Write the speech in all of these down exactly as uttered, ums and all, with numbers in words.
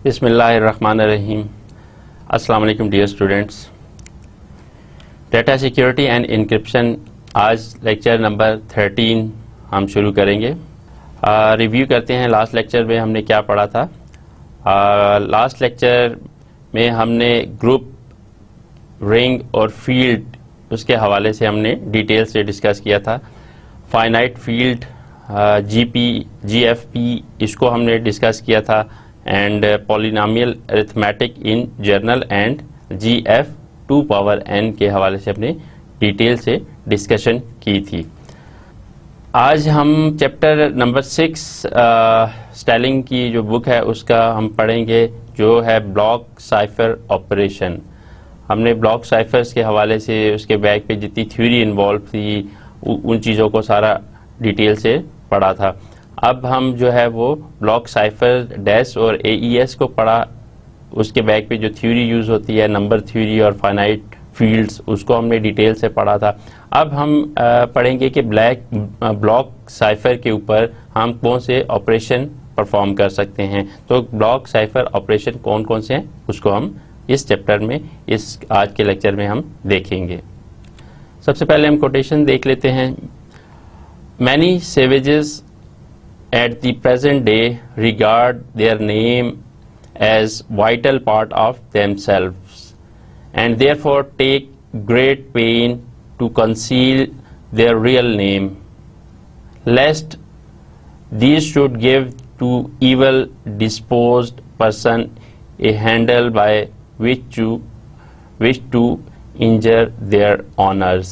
बिस्मिल्लाहिर्रहमानिर्रहीम। अस्सलाम वालेकुम dear students. Data security and encryption, आज लेक्चर नंबर थर्टीन हम शुरू करेंगे। रिव्यू करते हैं लास्ट लेक्चर में हमने क्या पढ़ा था। लास्ट लेक्चर में हमने ग्रुप, रिंग और फील्ड उसके हवाले से हमने डिटेल से डिस्कस किया था। फाइनाइट फील्ड, जीपी, जीएफपी इसको हमने डिस्कस किया था, and polynomial arithmetic in general and GF two power n के हवाले से अपने डिटेल से डिस्कशन की थी। आज हम चैप्टर नंबर सिक्स स्टाइलिंग की जो बुक है उसका हम पढ़ेंगे, जो है ब्लॉक साइफर ऑपरेशन। हमने ब्लॉक साइफर्स के हवाले से उसके बैक पे जितनी थ्योरी इन्वॉल्व थी उन चीज़ों को सारा डिटेल से पढ़ा था। अब हम जो है वो ब्लॉक साइफर, डैश और एईएस को पढ़ा। उसके बैक पे जो थ्योरी यूज़ होती है, नंबर थ्योरी और फाइनाइट फील्ड्स, उसको हमने डिटेल से पढ़ा था। अब हम पढ़ेंगे कि ब्लैक ब्लॉक साइफर के ऊपर हम कौन से ऑपरेशन परफॉर्म कर सकते हैं। तो ब्लॉक साइफर ऑपरेशन कौन कौन से हैं उसको हम इस चैप्टर में, इस आज के लेक्चर में हम देखेंगे। सबसे पहले हम कोटेशन देख लेते हैं। Many savages at the present day regard their name as vital part of themselves and therefore take great pain to conceal their real name, lest these should give to evil disposed person a handle by which to wish to injure their honors.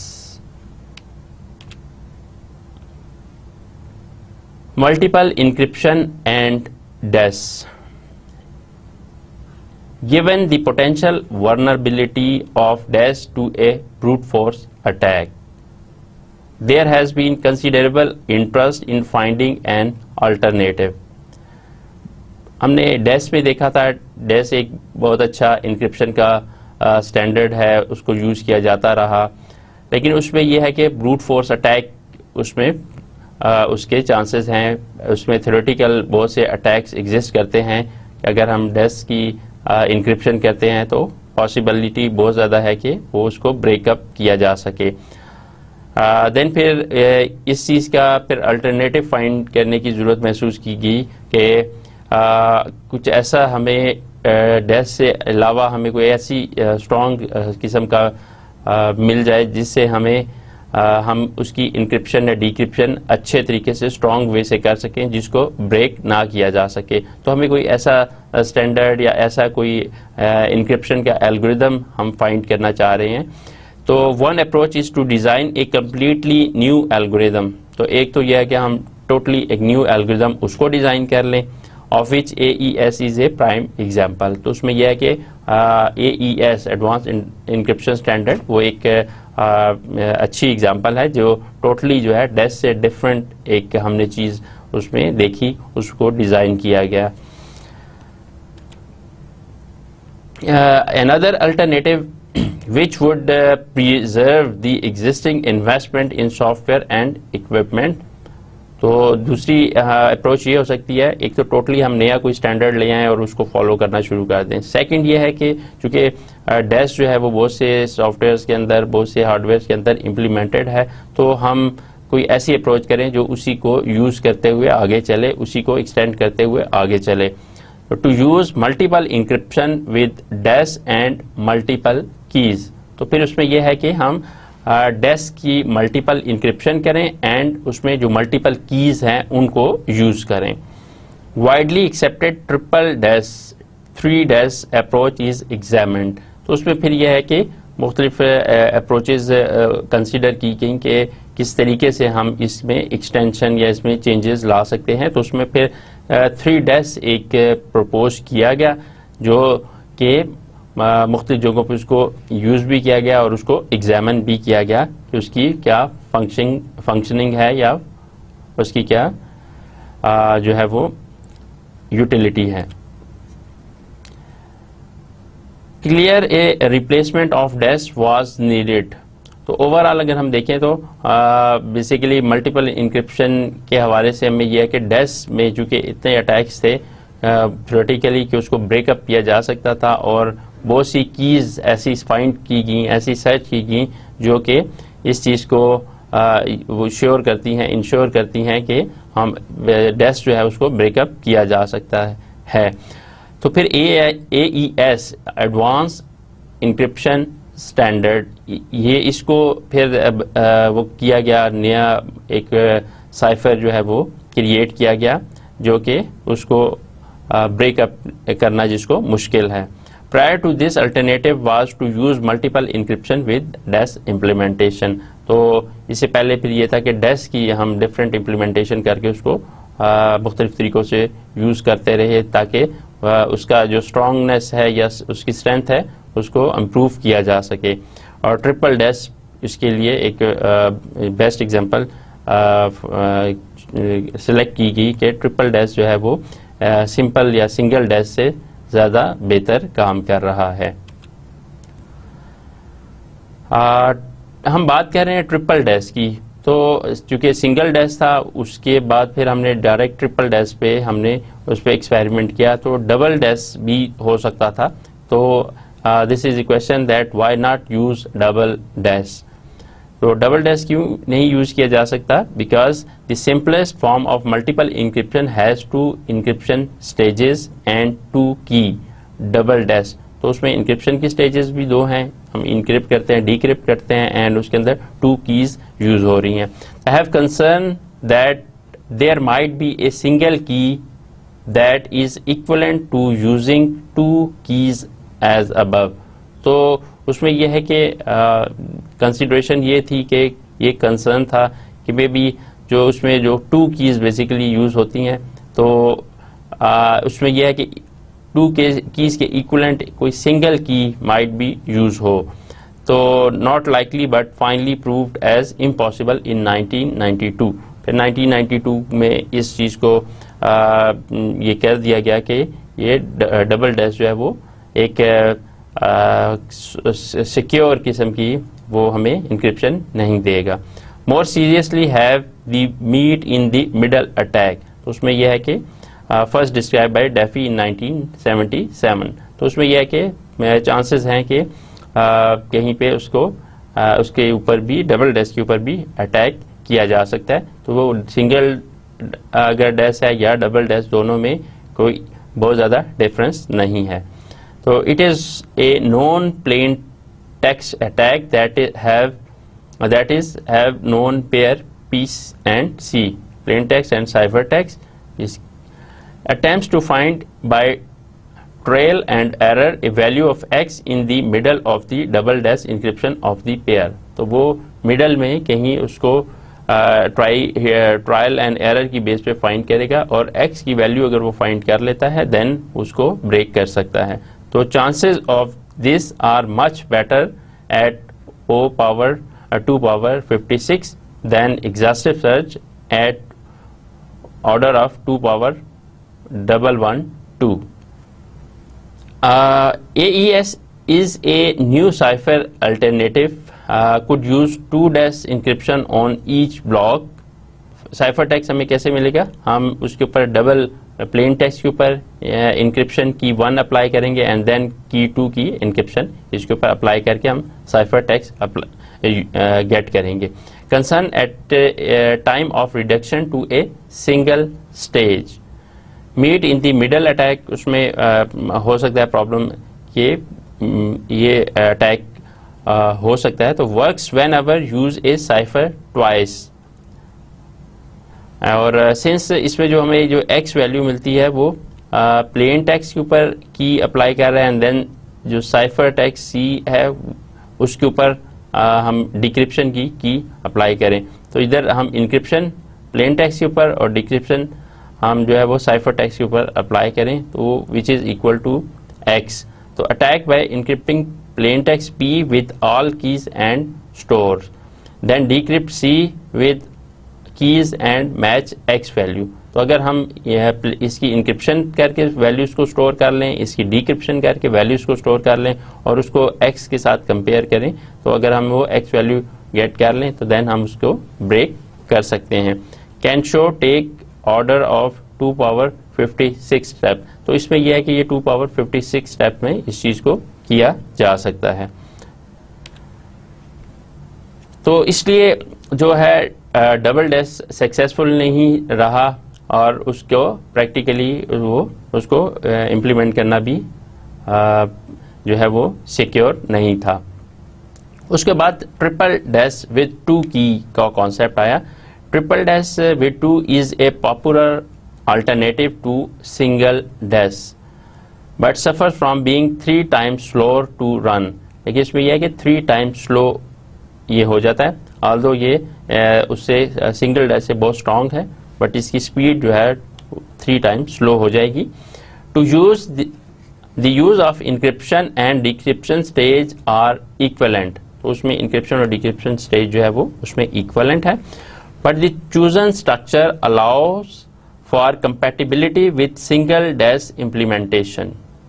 Multiple encryption and DES. Given the potential vulnerability of DES to a brute force attack, there has been considerable interest in finding an alternative. हमने DES में देखा था, DES एक बहुत अच्छा encryption का standard uh, है, उसको यूज़ किया जाता रहा, लेकिन उसमें यह है कि ब्रूट फोर्स अटैक उसमें Uh, उसके चांसेस हैं। उसमें थ्योरेटिकल बहुत से अटैक्स एग्जिस्ट करते हैं। अगर हम डेस की इंक्रिप्शन uh, करते हैं तो पॉसिबिलिटी बहुत ज़्यादा है कि वो उसको ब्रेकअप किया जा सके। देन uh, फिर uh, इस चीज़ का फिर अल्टरनेटिव फाइंड करने की ज़रूरत महसूस की गई कि uh, कुछ ऐसा हमें डेस uh, से अलावा हमें कोई ऐसी स्ट्रॉन्ग uh, किस्म का uh, मिल जाए जिससे हमें Uh, हम उसकी इंक्रिप्शन या डिक्रिप्शन अच्छे तरीके से स्ट्रॉन्ग वे से कर सकें जिसको ब्रेक ना किया जा सके। तो हमें कोई ऐसा स्टैंडर्ड या ऐसा कोई इंक्रिप्शन uh, का एल्गोरिदम हम फाइंड करना चाह रहे हैं। तो one approach is to design a completely new algorithm. तो एक तो यह है कि हम टोटली एक न्यू एल्गोरिदम उसको डिज़ाइन कर लें, of which A E S is a prime example. तो उसमें यह है कि A E S advance encryption standard वो एक uh, अच्छी एग्जाम्पल है जो टोटली जो है डेस से डिफरेंट एक हमने चीज़ उसमें देखी, उसको डिज़ाइन किया गया। Another alternative which would uh, preserve the existing investment in software and equipment। तो दूसरी अप्रोच uh, ये हो सकती है, एक तो टोटली हम नया कोई स्टैंडर्ड ले आएँ और उसको फॉलो करना शुरू कर दें। सेकंड ये है कि चूँकि डेस uh, जो है वो बहुत से सॉफ्टवेयर्स के अंदर, बहुत से हार्डवेयर के अंदर इम्प्लीमेंटेड है, तो हम कोई ऐसी अप्रोच करें जो उसी को यूज़ करते हुए आगे चले, उसी को एक्सटेंड करते हुए आगे चले। To use multiple encryption with DES and multiple keys. तो फिर उसमें यह है कि हम डेस uh, की मल्टीपल इंक्रिप्शन करें एंड उसमें जो मल्टीपल कीज़ हैं उनको यूज़ करें। Widely accepted triple DES three DES approach is examined. तो उसमें फिर यह है कि मुख्तलिफ अप्रोचेज़ कंसिडर की गई कि किस तरीके से हम इसमें एक्सटेंशन या इसमें चेंजेस ला सकते हैं। तो उसमें फिर थ्री डेस एक प्रपोज किया गया जो कि मुख्तलिफ जगहों पर उसको यूज़ भी किया गया और उसको एग्जामिन भी किया गया कि उसकी क्या फंक्शनिंग फंक्शनिंग है या उसकी क्या आ, जो है वो यूटिलिटी है। Clear a replacement of DES was needed. तो ओवरऑल अगर हम देखें तो बेसिकली मल्टीपल इंक्रिप्शन के हवाले से हमें यह है कि डेस में चूँकि इतने अटैक्स थे थ्योरेटिकली कि उसको ब्रेकअप किया जा सकता था, और बहुत सी कीज़ ऐसी फाइंड की गई, ऐसी सर्च की गई जो कि इस चीज़ को आ, वो श्योर करती हैं, इंश्योर करती हैं कि हम डेस्क जो है उसको ब्रेकअप किया जा सकता है। तो फिर A E S advance encryption standard, ये इसको फिर आ, वो किया गया, नया एक साइफर जो है वो क्रिएट किया गया जो कि उसको ब्रेकअप करना जिसको मुश्किल है। Prior to this alternative was to use multiple encryption with DES implementation. तो इससे पहले फिर ये था कि डेस की हम डिफरेंट इम्प्लीमेंटेशन करके उसको मुख्तलिफ तरीक़ों से यूज़ करते रहे ताकि उसका जो स्ट्रॉन्गनेस है या उसकी स्ट्रेंथ है उसको इम्प्रूव किया जा सके। और ट्रिपल डेस इसके लिए एक बेस्ट एग्जांपल सिलेक्ट की गई कि ट्रिपल डेस जो है वो सिंपल या सिंगल डेस से ज़्यादा बेहतर काम कर रहा है। आ, हम बात कर रहे हैं ट्रिपल डेस की, तो चूँकि सिंगल डेस था उसके बाद फिर हमने डायरेक्ट ट्रिपल डेस पे हमने उस पर एक्सपेरिमेंट किया, तो डबल डेस भी हो सकता था। तो this is a question that why not use double DES. तो डबल डेस क्यों नहीं यूज़ किया जा सकता? Because the simplest form of multiple encryption has two encryption stages and two key. Double DES तो उसमें इंक्रिप्शन की स्टेजेस भी दो हैं, हम इंक्रिप्ट करते हैं, डिक्रिप्ट करते हैं, एंड उसके अंदर टू कीज यूज हो रही हैं। I have concern that there might be a single key that is equivalent to using two keys as above. तो उसमें यह है कि कंसिडरेशन ये थी कि ये कंसर्न था कि मे बी जो उसमें जो टू कीज बेसिकली यूज होती हैं, तो आ, उसमें यह है कि टू के कीज के इक्वलेंट कोई सिंगल की माइट बी यूज हो। तो not likely but finally proved as impossible in nineteen ninety two. फिर नाइनटीन नाइंटी टू में इस चीज़ को आ, ये कह दिया गया कि ये डबल डैश जो है वो एक सिक्योर किस्म की वो हमें इंक्रिप्शन नहीं देगा। More seriously have the meet in the middle attack. तो उसमें यह है कि first describe by Diffie in nineteen seventy seven. तो उसमें यह है कि चांसेस हैं कि uh, कहीं पे उसको uh, उसके ऊपर भी डबल डैश के ऊपर भी अटैक किया जा सकता है। तो वो सिंगल अगर डैश है या डबल डैश, दोनों में कोई बहुत ज़्यादा डिफरेंस नहीं है। तो it is a known plain text attack that have that is have known pair P's and C, plain text and cipher text is attempts to find by trial and error a value of x in the middle of the double dash encryption of the pair। तो वो middle में कहीं उसको try trial and error की base पे find करेगा, और x की वैल्यू अगर वो फाइंड कर लेता है देन उसको ब्रेक कर सकता है। तो chances of this are much better at o power two power fifty six then exhaustive search at order of two power double one two. Uh, A E S is a new cipher alternative. Uh, could use two dash encryption on each block. Cipher text हमें कैसे मिलेगा? हम उसके ऊपर double plane text के ऊपर encryption key one apply करेंगे and then key two की इंक्रिप्शन इसके ऊपर अप्लाई करके हम साइफर टेक्स्ट गेट करेंगे। Concern at time of reduction to a single stage. Meet in the middle attack, उसमें uh, हो सकता है प्रॉब्लम ये ये अटैक uh, हो सकता है। तो works whenever use a cipher twice. और सिंस uh, इसमें जो हमें जो एक्स वैल्यू मिलती है वो प्लेन uh, टेक्स्ट के ऊपर की अप्लाई कर रहा है, एंड देन जो साइफर टेक्स्ट सी है उसके ऊपर uh, हम डिक्रिप्शन की की अप्लाई करें। तो इधर हम इंक्रिप्शन प्लेन टेक्स्ट के ऊपर और डिक्रिप्शन हम जो है वो साइफर टेक्स्ट के ऊपर अप्लाई करें, तो which is equal to X. तो attack by encrypting plain text P with all keys and store, then decrypt C with keys and match X value. तो अगर हम यह इसकी इंक्रिप्शन करके वैल्यूज को स्टोर कर लें, इसकी डिक्रिप्शन करके वैल्यूज को स्टोर कर लें और उसको एक्स के साथ कंपेयर करें, तो अगर हम वो एक्स वैल्यू गेट कर लें तो देन हम उसको ब्रेक कर सकते हैं। Can show take order of two power fifty six step. तो इसमें यह है कि ये two power fifty six step में इस चीज को किया जा सकता है। तो इसलिए जो है डबल डैश सक्सेसफुल नहीं रहा और उसको प्रैक्टिकली वो उसको इम्प्लीमेंट करना भी आ, जो है वो सिक्योर नहीं था। उसके बाद ट्रिपल डैश विद टू की का कॉन्सेप्ट आया। Triple dash with two is a popular alternative to single dash but suffer from being three times slower to run. लेकिन इसमें यह है कि थ्री टाइम्स स्लो ये हो जाता है, ऑल्दो ये उससे सिंगल डैश से बहुत स्ट्रॉन्ग है, बट इसकी स्पीड जो है थ्री टाइम्स स्लो हो जाएगी। To use the use of encryption and decryption stage are equivalent. तो उसमें इंक्रिप्शन और डिक्रिप्शन स्टेज जो है वो उसमें इक्वलेंट है, but the chosen structure allows for compatibility with single dash implementation.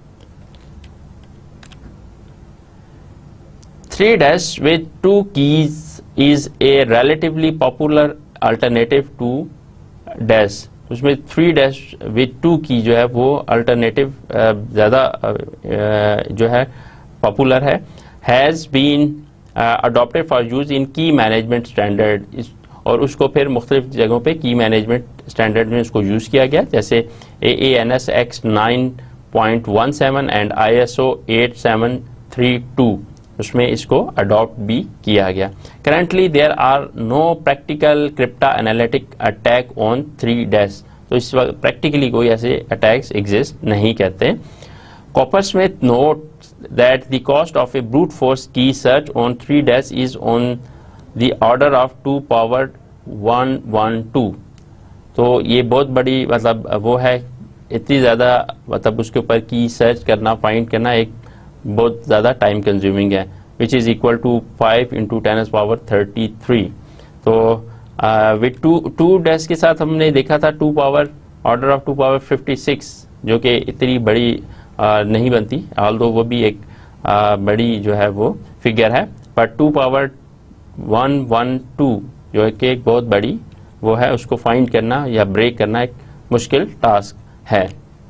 Three dash with two keys is a relatively popular alternative to dash। उसमें three dash with two key जो है वो alternative ज़्यादा जो है popular है। Has been adopted for use in key management standard। और उसको फिर मुख्तलिफ जगहों पे की मैनेजमेंट स्टैंडर्ड में उसको यूज़ किया गया, जैसे A A N S X nine point one seven and I S O eight seven three two उसमें इसको अडॉप्ट भी किया गया। Currently there are no practical cryptanalytic attack on three dash. तो इस वक्त प्रैक्टिकली कोई ऐसे अटैक्स एग्जिस्ट नहीं करते। Coppersmith note that the cost of a brute force key search on three dash is on the order of two power one one two. तो ये बहुत बड़ी मतलब वो है, इतनी ज़्यादा मतलब उसके ऊपर की सर्च करना फाइंड करना एक बहुत ज़्यादा टाइम कंज्यूमिंग है, which is equal to five into ten power thirty three. तो विथ टू टू डैश के साथ हमने देखा था two power order of two power fifty six, जो कि इतनी बड़ी uh, नहीं बनती, ऑल्दो वो भी एक uh, बड़ी जो है वो फिगर है, पर two power one one two जो है कि एक बहुत बड़ी वो है, उसको फाइंड करना या ब्रेक करना एक मुश्किल टास्क है।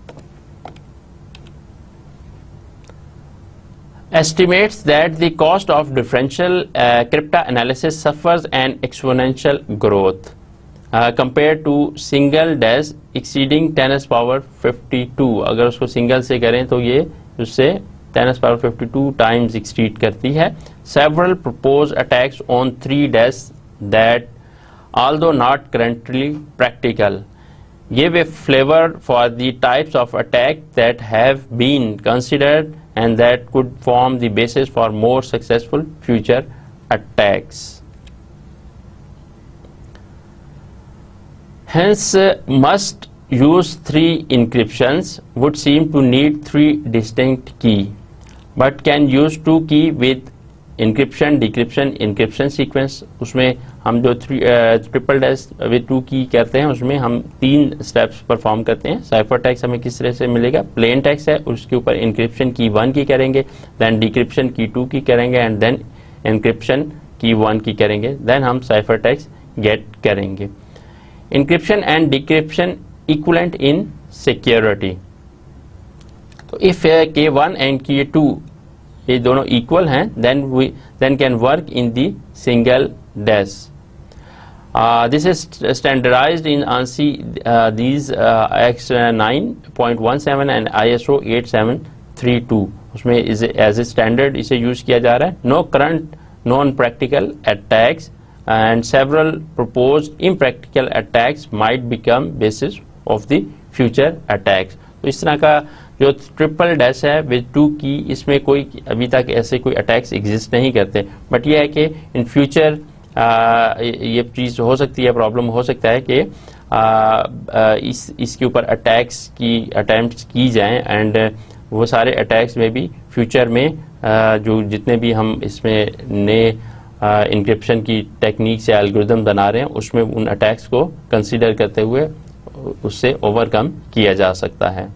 Estimates that the cost of differential uh, cryptanalysis suffers an exponential growth uh, compared to single dash exceeding ten power fifty-two। अगर उसको सिंगल से करें तो ये उससे ten power fifty-two times exceed करती है। Several proposed attacks on three dash that, although not currently practical, give a flavor for the types of attack that have been considered and that could form the basis for more successful future attacks. Hence, uh, must use three encryptions would seem to need three distinct key, but can use two key with encryption, decryption, encryption sequence। उसमें हम जो three triple dash with two key करते हैं उसमें हम तीन steps perform करते हैं। साइफर टेक्स्ट हमें किस तरह से मिलेगा, प्लेन टेक्स्ट है, उसके ऊपर इंक्रिप्शन की वन की करेंगे, देन डिक्रिप्शन की टू की करेंगे and then encryption key one की करेंगे, देन हम साइफर टेक्स्ट गेट करेंगे। Encryption and decryption equivalent in security. तो if K one and K two ये दोनों इक्वल हैं, then we then can work in the single dash. This is standardized in ANSI these X nine point one seven and I S O eight seven three two. उसमें as a standard इसे use किया जा रहा है। No current non practical attacks and several proposed impractical attacks might become basis of the future attacks. तो इस तरह का जो ट्रिपल डैश है विद टू की, इसमें कोई अभी तक ऐसे कोई अटैक्स एग्जिस्ट नहीं करते, बट यह है कि इन फ्यूचर ये चीज़ हो सकती है, प्रॉब्लम हो सकता है कि आ, आ, इस इसके ऊपर अटैक्स की अटैम्प्ट्स की जाएं एंड वो सारे अटैक्स में भी फ्यूचर में आ, जो जितने भी हम इसमें नए इंक्रिप्शन की टेक्निक से एल्गोरिदम बना रहे हैं उसमें उन अटैक्स को कंसीडर करते हुए उससे ओवरकम किया जा सकता है।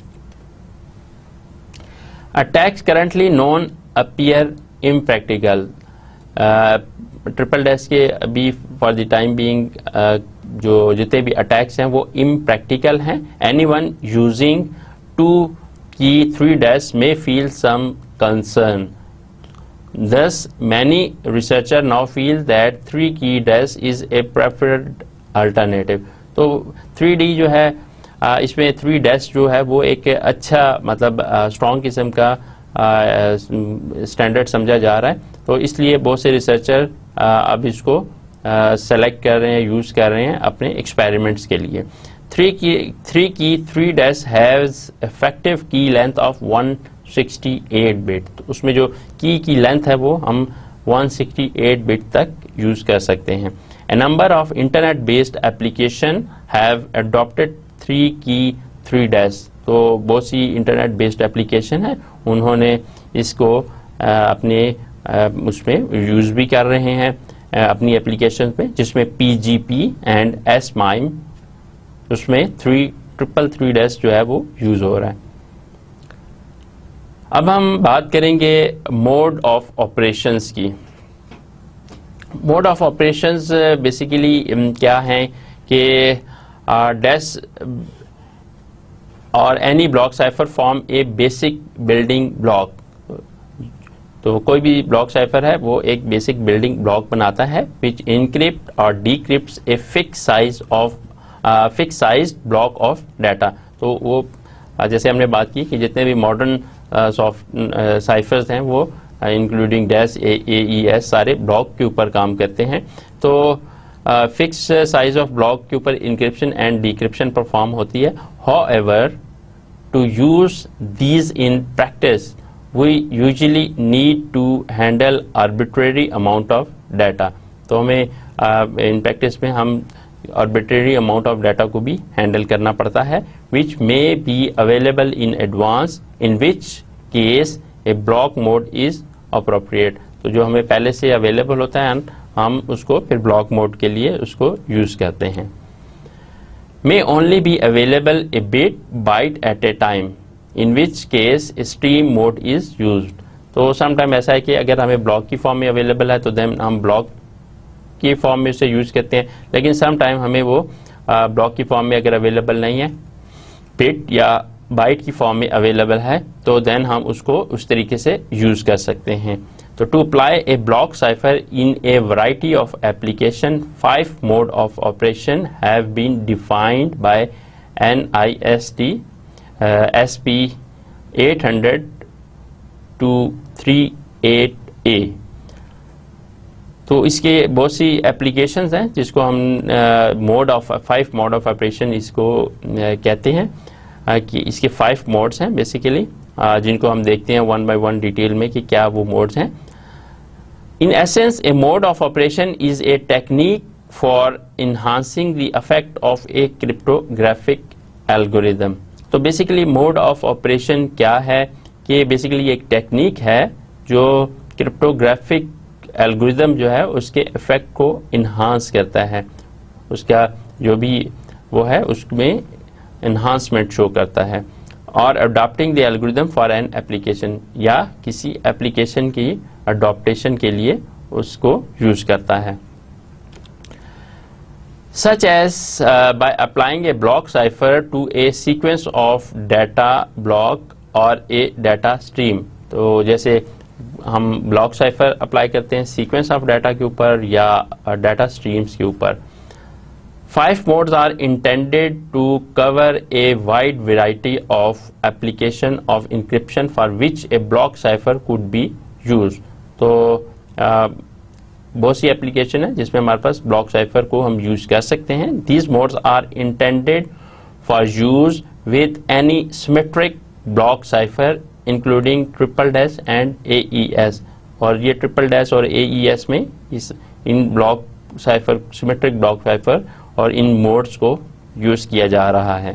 Attacks currently known appear impractical। Triple dash के अभी फॉर द टाइम बीइंग जो जितने भी अटैक्स हैं वो इम्प्रैक्टिकल हैं. Anyone using two key three dash may feel some concern. Thus, many researchers now feel that three key dash is a preferred alternative. तो three D जो है आ, इसमें थ्री डैश जो है वो एक अच्छा मतलब स्ट्रॉन्ग किस्म का स्टैंडर्ड समझा जा रहा है. तो इसलिए बहुत से रिसर्चर अब इसको सेलेक्ट कर रहे हैं, यूज़ कर रहे हैं अपने एक्सपेरिमेंट्स के लिए. Three key three key three dash has effective key length of one sixty eight bit. तो उसमें जो की की लेंथ है वो हम वन सिक्सटी एट बिट तक यूज़ कर सकते हैं. A number of internet-based application have adopted three key three dash. तो बहुत सी इंटरनेट बेस्ड एप्लीकेशन है, उन्होंने इसको आ, अपने आ, उसमें यूज़ भी कर रहे हैं आ, अपनी एप्लीकेशन पे, जिसमें P G P and S MIME उसमें थ्री ट्रिपल थ्री डैश जो है वो यूज़ हो रहा है. अब हम बात करेंगे मोड ऑफ ऑपरेशंस की. मोड ऑफ ऑपरेशंस बेसिकली क्या हैं कि डैश और any block cipher form a basic building block. तो कोई भी ब्लॉक साइफर है वो एक बेसिक बिल्डिंग ब्लॉक बनाता है विच इनक्रिप्ट और decrypts a fix size of fix size block of data. तो वो uh, जैसे हमने बात की कि जितने भी मॉडर्न सॉफ्ट साइफर्स हैं वो including dash A E S सारे ब्लॉक के ऊपर काम करते हैं. तो फिक्स साइज ऑफ ब्लॉक के ऊपर इंक्रिप्शन एंड डिक्रिप्शन परफॉर्म होती है. However to use these in practice we usually need to handle arbitrary amount of data. तो हमें इन प्रैक्टिस में हम आर्बिट्रेरी अमाउंट ऑफ डाटा को भी हैंडल करना पड़ता है, which may be available in advance, in which case a block mode is appropriate. तो जो हमें पहले से अवेलेबल होता है हम उसको फिर ब्लॉक मोड के लिए उसको यूज करते हैं. May only be available a bit byte at a time, in which case stream mode is used. तो समटाइम ऐसा है कि अगर हमें ब्लॉक की फॉर्म में अवेलेबल है तो देन हम ब्लॉक की फॉर्म में उसे यूज करते हैं, लेकिन सम टाइम हमें वो ब्लॉक की फॉर्म में अगर अवेलेबल नहीं है, बिट या बाइट की फॉर्म में अवेलेबल है, तो देन हम उसको उस तरीके से यूज कर सकते हैं. तो to apply a block cipher in a variety of application, five mode of operation have been defined by N I S T S P eight hundred two three eight A. तो इसके बहुत सी applications हैं जिसको हम mode of five mode of operation इसको uh, कहते हैं uh, कि इसके फाइव मोड्स हैं बेसिकली, uh, जिनको हम देखते हैं वन बाय वन डिटेल में कि क्या वो मोड्स हैं. In essence a mode of operation is a technique for enhancing the effect of a cryptographic algorithm. तो बेसिकली मोड ऑफ ऑपरेशन क्या है कि बेसिकली एक टेक्निक है जो क्रिप्टोग्राफिक एल्गोरिदम जो है उसके इफेक्ट को इन्हांस करता है, उसका जो भी वो है उसमें इन्हांसमेंट शो करता है. और adopting the algorithm for an application, या किसी एप्लीकेशन की अडॉप्टेशन के लिए उसको यूज करता है. Such as by applying a block cipher to a sequence of data block और ए डाटा स्ट्रीम. तो जैसे हम ब्लॉक साइफर अप्लाई करते हैं सीक्वेंस ऑफ डाटा के ऊपर या डाटा स्ट्रीम्स के ऊपर. Five modes are intended to cover a wide variety of application of encryption for which a block cipher could be use. तो बहुत सी एप्लीकेशन है जिसमें हमारे पास ब्लॉक साइफर को हम यूज कर सकते हैं. These modes are intended for use with any symmetric block cipher including triple dash and A E S. और ये ट्रिपल डैश और ए ई एस में इस इन block cipher symmetric block cipher और इन मोड्स को यूज किया जा रहा है.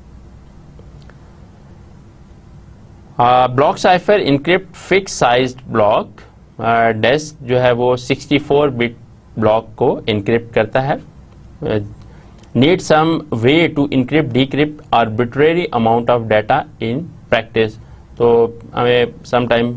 Block cipher encrypt fix sized block. Dash जो है वो सिक्सटी फोर बिट ब्लॉक को इनक्रिप्ट करता है. Need some way to encrypt decrypt arbitrary amount of data in practice. तो हमें सम टाइम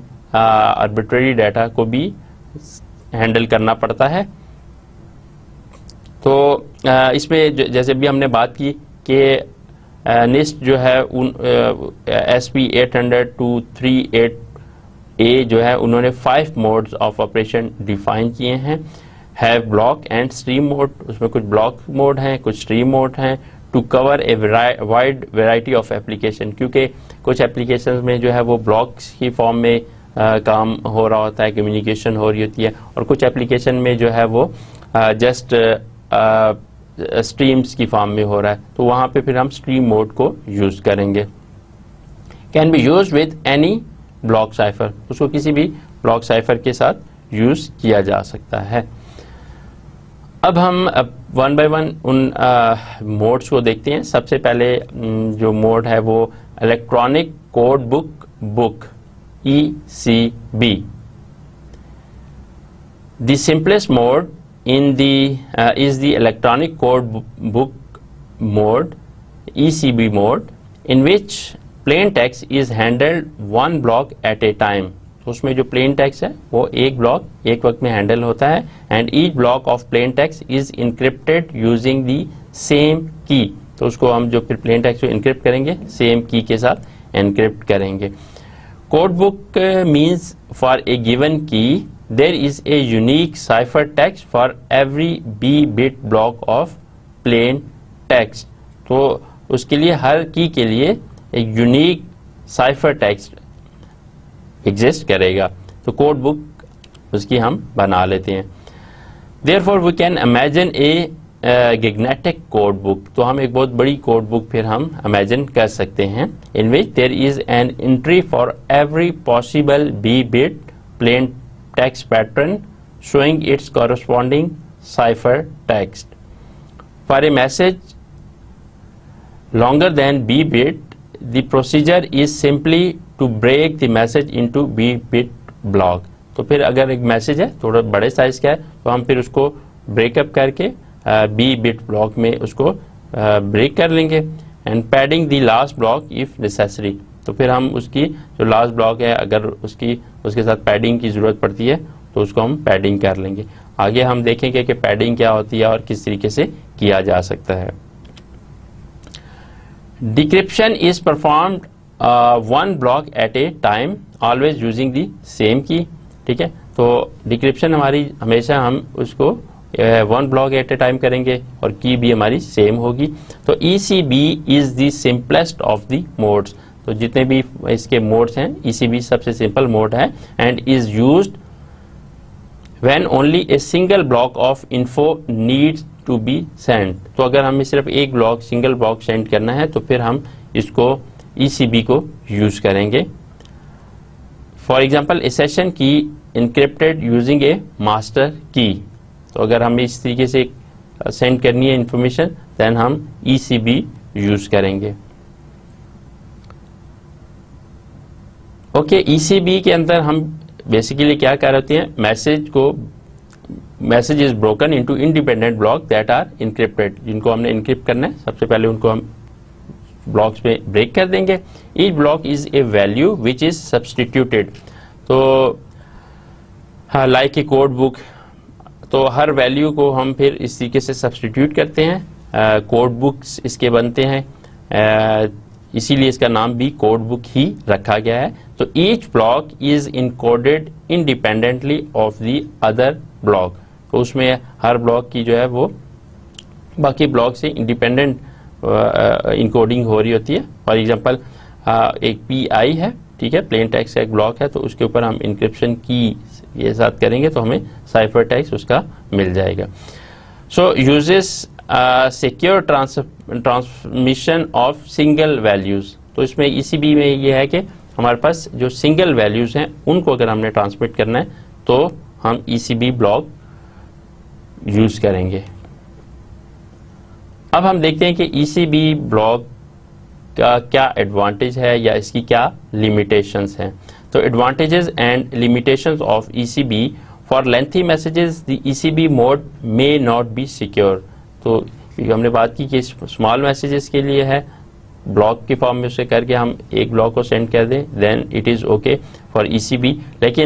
आर्बिट्रेरी डाटा को भी हैंडल करना पड़ता है. तो इसमें जैसे भी हमने बात की कि निस्ट जो है उन S P eight hundred two three eight A जो है उन्होंने five modes of operation define किए हैं। Have block and stream mode, उसमें कुछ ब्लॉक मोड हैं, कुछ स्ट्रीम मोड हैं, to cover a wide variety of application, क्योंकि कुछ एप्लीकेशन में जो है वो ब्लॉक्स की फॉर्म में आ, काम हो रहा होता है, कम्युनिकेशन हो रही होती है, और कुछ एप्लीकेशन में जो है वो जस्ट स्ट्रीम्स की फॉर्म में हो रहा है, तो वहाँ पे फिर हम स्ट्रीम मोड को यूज़ करेंगे। Can be use with any block cipher, उसको किसी भी ब्लॉक साइफर के साथ यूज़ किया जा सकता है। अब हम वन बाय वन उन मोड्स को देखते हैं। सबसे पहले जो मोड है वो electronic code book book E C B. The simplest mode in the uh, is the electronic code book mode, E C B mode, in which plain text is handled one block at a time। तो उसमें जो plain text है वो एक block एक वक्त में handle होता है, and each block of plain text is encrypted using the same key। तो उसको हम जो फिर plain text को encrypt करेंगे same key के साथ encrypt करेंगे। Code book means for a given key there is a unique cipher text for every b bit block of plain text। तो उसके लिए हर की के लिए एक यूनिक साइफर टेक्स्ट एग्जिस्ट करेगा, तो कोड बुक उसकी हम बना लेते हैं। Therefore we can imagine a gigantic code book, तो हम एक बहुत बड़ी कोड बुक फिर हम इमेजिन कर सकते हैं, in which there is an entry for every possible b bit plain text pattern showing its corresponding cipher text. For a message longer than b bit, the procedure is simply to break the message into b bit block। तो फिर अगर एक message है थोड़ा बड़े size का है तो हम फिर उसको ब्रेकअप करके b bit ब्लॉक में उसको ब्रेक कर लेंगे। And padding the last block if necessary, तो फिर हम उसकी जो लास्ट ब्लॉक है अगर उसकी उसके साथ पैडिंग की ज़रूरत पड़ती है तो उसको हम पैडिंग कर लेंगे। आगे हम देखेंगे कि पैडिंग क्या होती है और किस तरीके से किया जा सकता है। Decryption is performed one block at a time always using the same key. ठीक है, तो डिक्रिप्शन हमारी हमेशा हम उसको one block at a time करेंगे और की भी हमारी सेम होगी। तो E C B is the simplest of the modes, तो जितने भी इसके मोड्स हैं ई सी बी सबसे सिंपल मोड है। And is used when only a single block of info needs to be send, तो अगर हमें सिर्फ एक ब्लॉक सिंगल ब्लॉक सेंड करना है तो फिर हम इसको ई सी बी को यूज करेंगे। For example a session key encrypted using a master key, तो अगर हमें इस तरीके से सेंड करनी है इंफॉर्मेशन देन हम ई सी बी यूज करेंगे। ओके, ई सी बी के अंदर हम बेसिकली क्या कर रहे हैं, मैसेज को message is broken into independent block that are encrypted, जिनको हमने इनक्रिप्ट करना है सबसे पहले उनको हम ब्लॉक्स में ब्रेक कर देंगे। Each block is a value which is substituted, तो हाँ लाइक ए कोड बुक, तो हर वैल्यू को हम फिर इस तरीके से सब्सटीट्यूट करते हैं। कोड uh, बुक्स इसके बनते हैं, uh, इसीलिए इसका नाम भी कोड बुक ही रखा गया है। तो each block is encoded independently of the other block, तो उसमें हर ब्लॉक की जो है वो बाकी ब्लॉक से इंडिपेंडेंट इनकोडिंग हो रही होती है। फॉर एग्जांपल एक पी आई है, ठीक है, प्लेन टेक्स्ट का एक ब्लॉक है, तो उसके ऊपर हम इंक्रिप्शन की ये साथ करेंगे तो हमें साइफर टेक्स्ट उसका मिल जाएगा। So uses secure transmission of single values, तो इसमें ई सी बी में ये है कि हमारे पास जो सिंगल वैल्यूज हैं उनको अगर हमने ट्रांसमिट करना है तो हम E C B block use करेंगे। अब हम देखते हैं कि ई सी बी ब्लॉक का क्या एडवांटेज है या इसकी क्या लिमिटेशंस हैं। तो advantages and limitations of E C B for lengthy messages the E C B mode may not be secure, तो हमने बात की कि स्मॉल मैसेजेस के लिए है ब्लॉक के फॉर्म में उसे करके हम एक ब्लॉक को सेंड कर दें then it is okay for E C B, लेकिन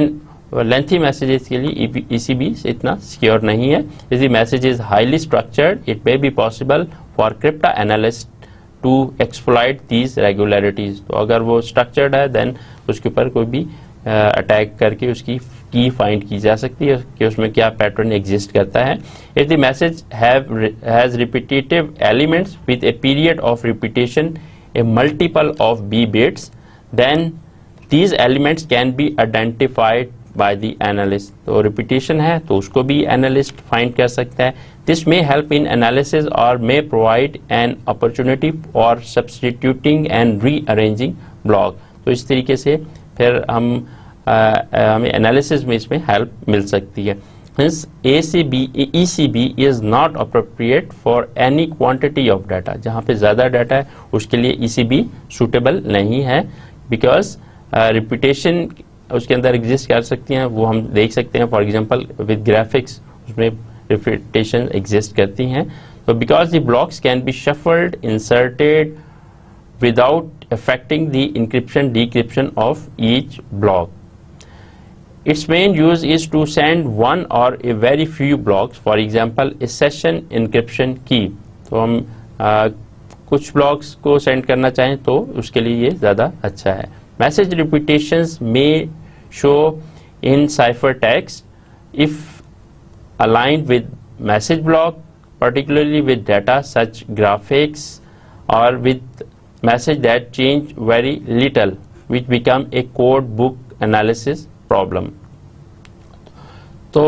लेंथी मैसेजेस के लिए ई सी बी इतना सिक्योर नहीं है। यदि message is highly structured it may be possible for crypto analyst to exploit these regularities. तो अगर वो स्ट्रक्चर्ड है देन उसके ऊपर कोई भी अटैक uh, करके उसकी की फाइंड की जा सकती है कि उसमें क्या पैटर्न एग्जिस्ट करता है। If the message has repetitive elements with a period of repetition a multiple of B bits then these elements can be identified by the analyst. तो रिपीटेशन है तो उसको भी एनालिस्ट फाइंड कर सकता है। This may help in analysis और may provide an opportunity for substituting and rearranging block. तो इस तरीके से फिर हम आ, आ, हमें एनालिसिस में इसमें हेल्प मिल सकती है। Hence A C B E C B is not appropriate for any quantity of data। जहाँ पे ज़्यादा डाटा है उसके लिए E C B suitable नहीं है, because रिपीटेशन uh, उसके अंदर एग्जिस्ट कर सकती हैं, वो हम देख सकते हैं। फॉर एग्जांपल विद ग्राफिक्स उसमें रिपीटेशन एग्जिस्ट करती हैं। तो because the blocks can be shuffled inserted without affecting the encryption decryption of each block. Its main use is to send one or a very few blocks, for example a session encryption key। तो हम आ, कुछ blocks को send करना चाहें तो उसके लिए ये ज़्यादा अच्छा है। Message repetitions may show in ciphertext if aligned with message block, particularly with data such graphics or with message that change very little, which become a code book analysis problem। तो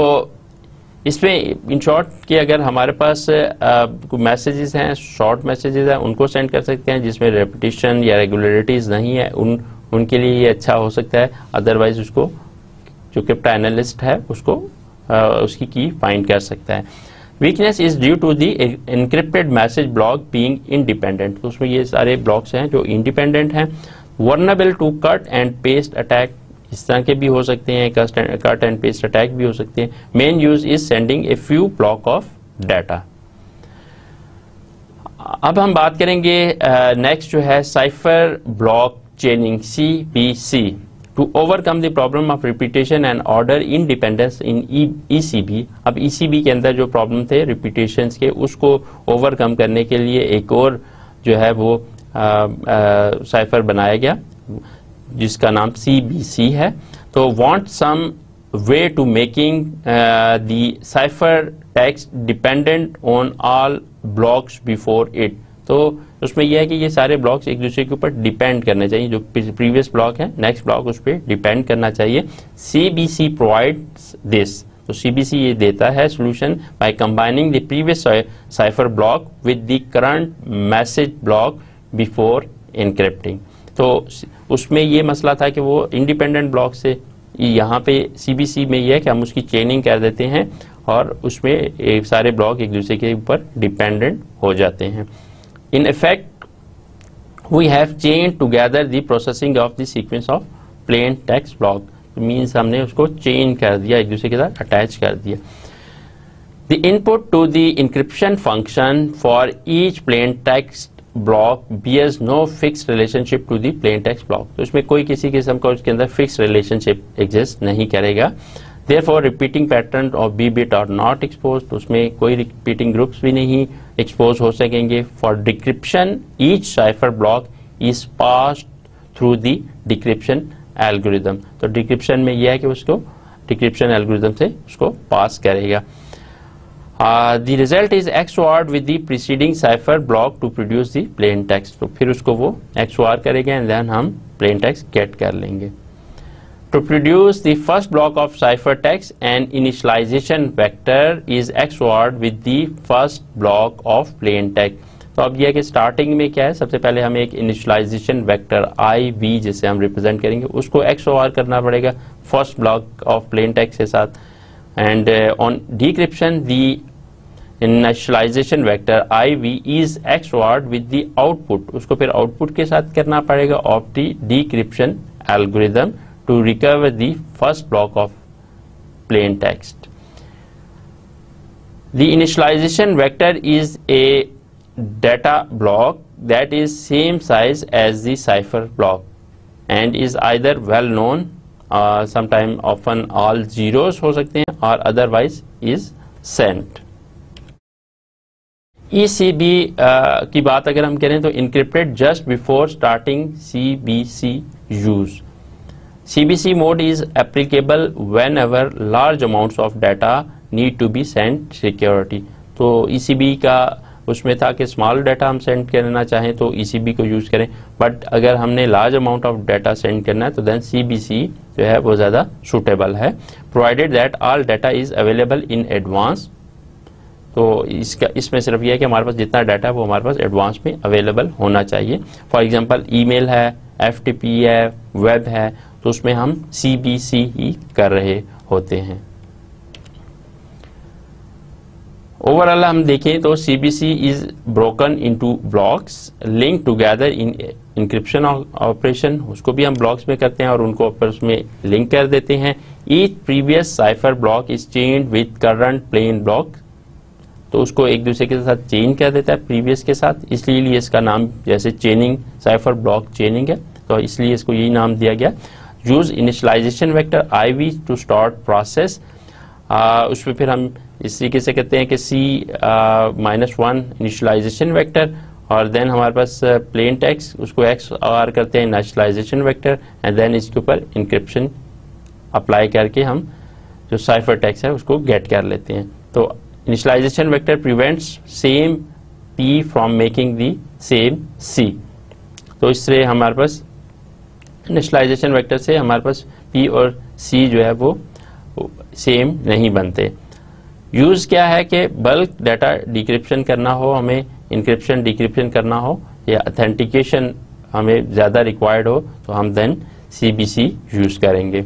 इसमें इन शॉर्ट कि अगर हमारे पास messages हैं, short messages हैं, उनको send कर सकते हैं जिसमें रेपिटेशन या रेगुलरिटीज नहीं है, उन उनके लिए ये अच्छा हो सकता है। अदरवाइज उसको जो क्रिप्टो एनालिस्ट है उसको आ, उसकी की फाइंड कर सकता है। Weakness is due to the encrypted message block being independent. तो उसमें ये सारे ब्लॉक्स हैं जो इंडिपेंडेंट हैं। Vulnerable to cut and paste attack, इस तरह के भी हो सकते हैं, कट एंड पेस्ट अटैक भी हो सकते हैं। Main use is sending a few block of data. अब हम बात करेंगे नेक्स्ट uh, जो है cipher block chaining C B C. To overcome the problem of repetition and order independence in E C B। अब E C B के अंदर जो प्रॉब्लम थे रिपीटेशंस के, उसको ओवरकम करने के लिए एक और जो है वो साइफर बनाया गया जिसका नाम C B C है। तो want some way to making uh, the cipher text dependent on all blocks before it। तो उसमें यह है कि ये सारे ब्लॉक्स एक दूसरे के ऊपर डिपेंड करने चाहिए। जो प्रीवियस ब्लॉक है नेक्स्ट ब्लॉक उस पर डिपेंड करना चाहिए। C B C provides this. तो C B C ये देता है solution by combining the previous cipher block with the current message block before encrypting. तो उसमें ये मसला था कि वो इंडिपेंडेंट ब्लॉक से, यहाँ पे C B C में ये है कि हम उसकी चेनिंग कर देते हैं और उसमें एक सारे ब्लॉक एक दूसरे के ऊपर डिपेंडेंट हो जाते हैं। In effect, we have chained together the processing of the sequence of plain text block। Means हमने उसको chain कर दिया, एक दूसरे के साथ attach कर दिया। The input to the encryption function for each plain text block bears no fixed relationship to the plain text block। तो उसमें कोई किसी किस्म का उसके अंदर fixed relationship exist नहीं करेगा। Therefore, repeating pattern of B bit are not exposed। तो उसमें कोई repeating groups भी नहीं expose हो सकेंगे। For decryption, each cipher block is passed through the decryption algorithm। तो decryption में यह है कि उसको decryption algorithm से उसको पास करेगा। uh, the result is X O R'd with the preceding cipher block to produce the plain text। तो फिर उसको वो X O R करेगा and then हम plain text get कर लेंगे। To produce the first block of ciphertext, an initialization vector is X O R'd with the first block of plain text। तो अब यह है कि स्टार्टिंग में क्या है, सबसे पहले हमें एक इनिशियलाइजेशन वेक्टर आई वी जिसे हम रिप्रेजेंट करेंगे उसको X O R करना पड़ेगा first block of plain text के साथ। And on decryption the initialization vector I V is X O R'd with the output, उसको फिर आउटपुट के साथ करना पड़ेगा of the decryption algorithm to recover the first block of plain text। The initialization vector is a data block that is same size as the cipher block and is either well known some time often all zeros हो सकते हैं और otherwise is sent. E C B की बात अगर हम करें तो encrypted just before starting C B C use. C B C mode is applicable whenever large amounts of data need to be sent security। तो E C B का उसमें था कि स्मॉल डाटा हम सेंड करना चाहें तो E C B को यूज़ करें, बट अगर हमने large amount of data send करना है तो देन C B C जो है वो ज़्यादा सूटेबल है, provided that all data is available in advance. तो इसका इसमें सिर्फ यह है कि हमारे पास जितना डाटा है वो हमारे पास एडवांस में अवेलेबल होना चाहिए। फॉर एग्जांपल ईमेल है, एफ टी पी है, वेब है, तो उसमें हम सी बी सी ही कर रहे होते हैं। ओवरऑल हम देखें तो C B C is broken into blocks link together in encryption operation. उसको भी हम ब्लॉक्स में करते हैं और उनको आपस में लिंक कर देते हैं। Each previous cipher block is chained with current plain block, तो उसको एक दूसरे के साथ चेन कर देता है प्रीवियस के साथ, इसलिए इसका नाम जैसे चेनिंग साइफर ब्लॉक चेनिंग है तो इसलिए इसको यही नाम दिया गया। Use initialization vector I V to start process, उसमें फिर हम इस तरीके से कहते हैं कि C minus one initialization vector और देन हमारे पास प्लेन टेक्स्ट उसको एक्स आर करते हैं इनिशियलाइजेशन वेक्टर एंड देन इसके ऊपर इंक्रिप्शन अप्लाई करके हम जो साइफर टेक्स्ट है उसको गेट कर लेते हैं। तो initialization vector prevents same P from making the same C। तो इससे हमारे पास इनिशियलाइजेशन वेक्टर से हमारे पास P और C जो है वो सेम नहीं बनते। यूज क्या है कि बल्क डाटा डिक्रिप्शन करना हो, हमें इंक्रिप्शन डिक्रिप्शन करना हो या ऑथेंटिकेशन हमें ज़्यादा रिक्वायर्ड हो तो हम then C B C use करेंगे।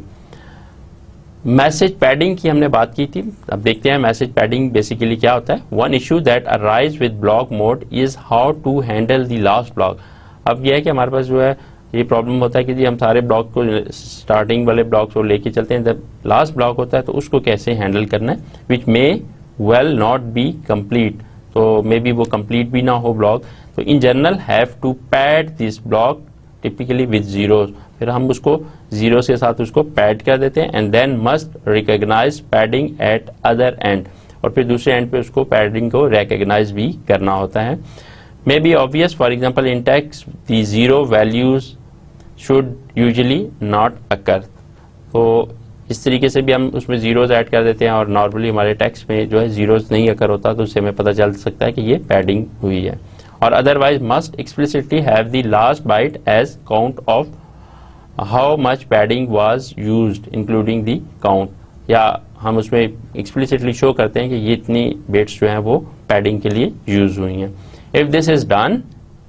मैसेज पैडिंग की हमने बात की थी, अब देखते हैं मैसेज पैडिंग बेसिकली क्या होता है। One issue that arise with block mode is how to handle the last block. अब यह है कि हमारे पास जो है ये प्रॉब्लम होता है कि जी हम सारे ब्लॉक को स्टार्टिंग वाले ब्लॉक को लेके चलते हैं, जब लास्ट ब्लॉक होता है तो उसको कैसे हैंडल करना है, which may well not be complete, तो मे बी वो कंप्लीट भी ना हो ब्लॉक। तो in general have to pad this block typically with zeros, फिर हम उसको जीरो के साथ उसको पैड कर देते हैं and then must recognise padding at other end, और फिर दूसरे एंड पे उसको पैडिंग को रिकॉग्नाइज भी करना होता है। May be obvious, for example in text the zero values should usually not occur, तो इस तरीके से भी हम उसमें जीरोज ऐड कर देते हैं और नॉर्मली हमारे टेक्स्ट में जो है जीरोज नहीं अकर होता तो उससे हमें पता चल सकता है कि ये पैडिंग हुई है। और otherwise must explicitly have the last byte as count of how much padding was used including the count, या हम उसमें एक्सप्लिसिटली शो करते हैं कि ये इतनी बिट्स जो हैं वो पैडिंग के लिए यूज हुई हैं। If this is done,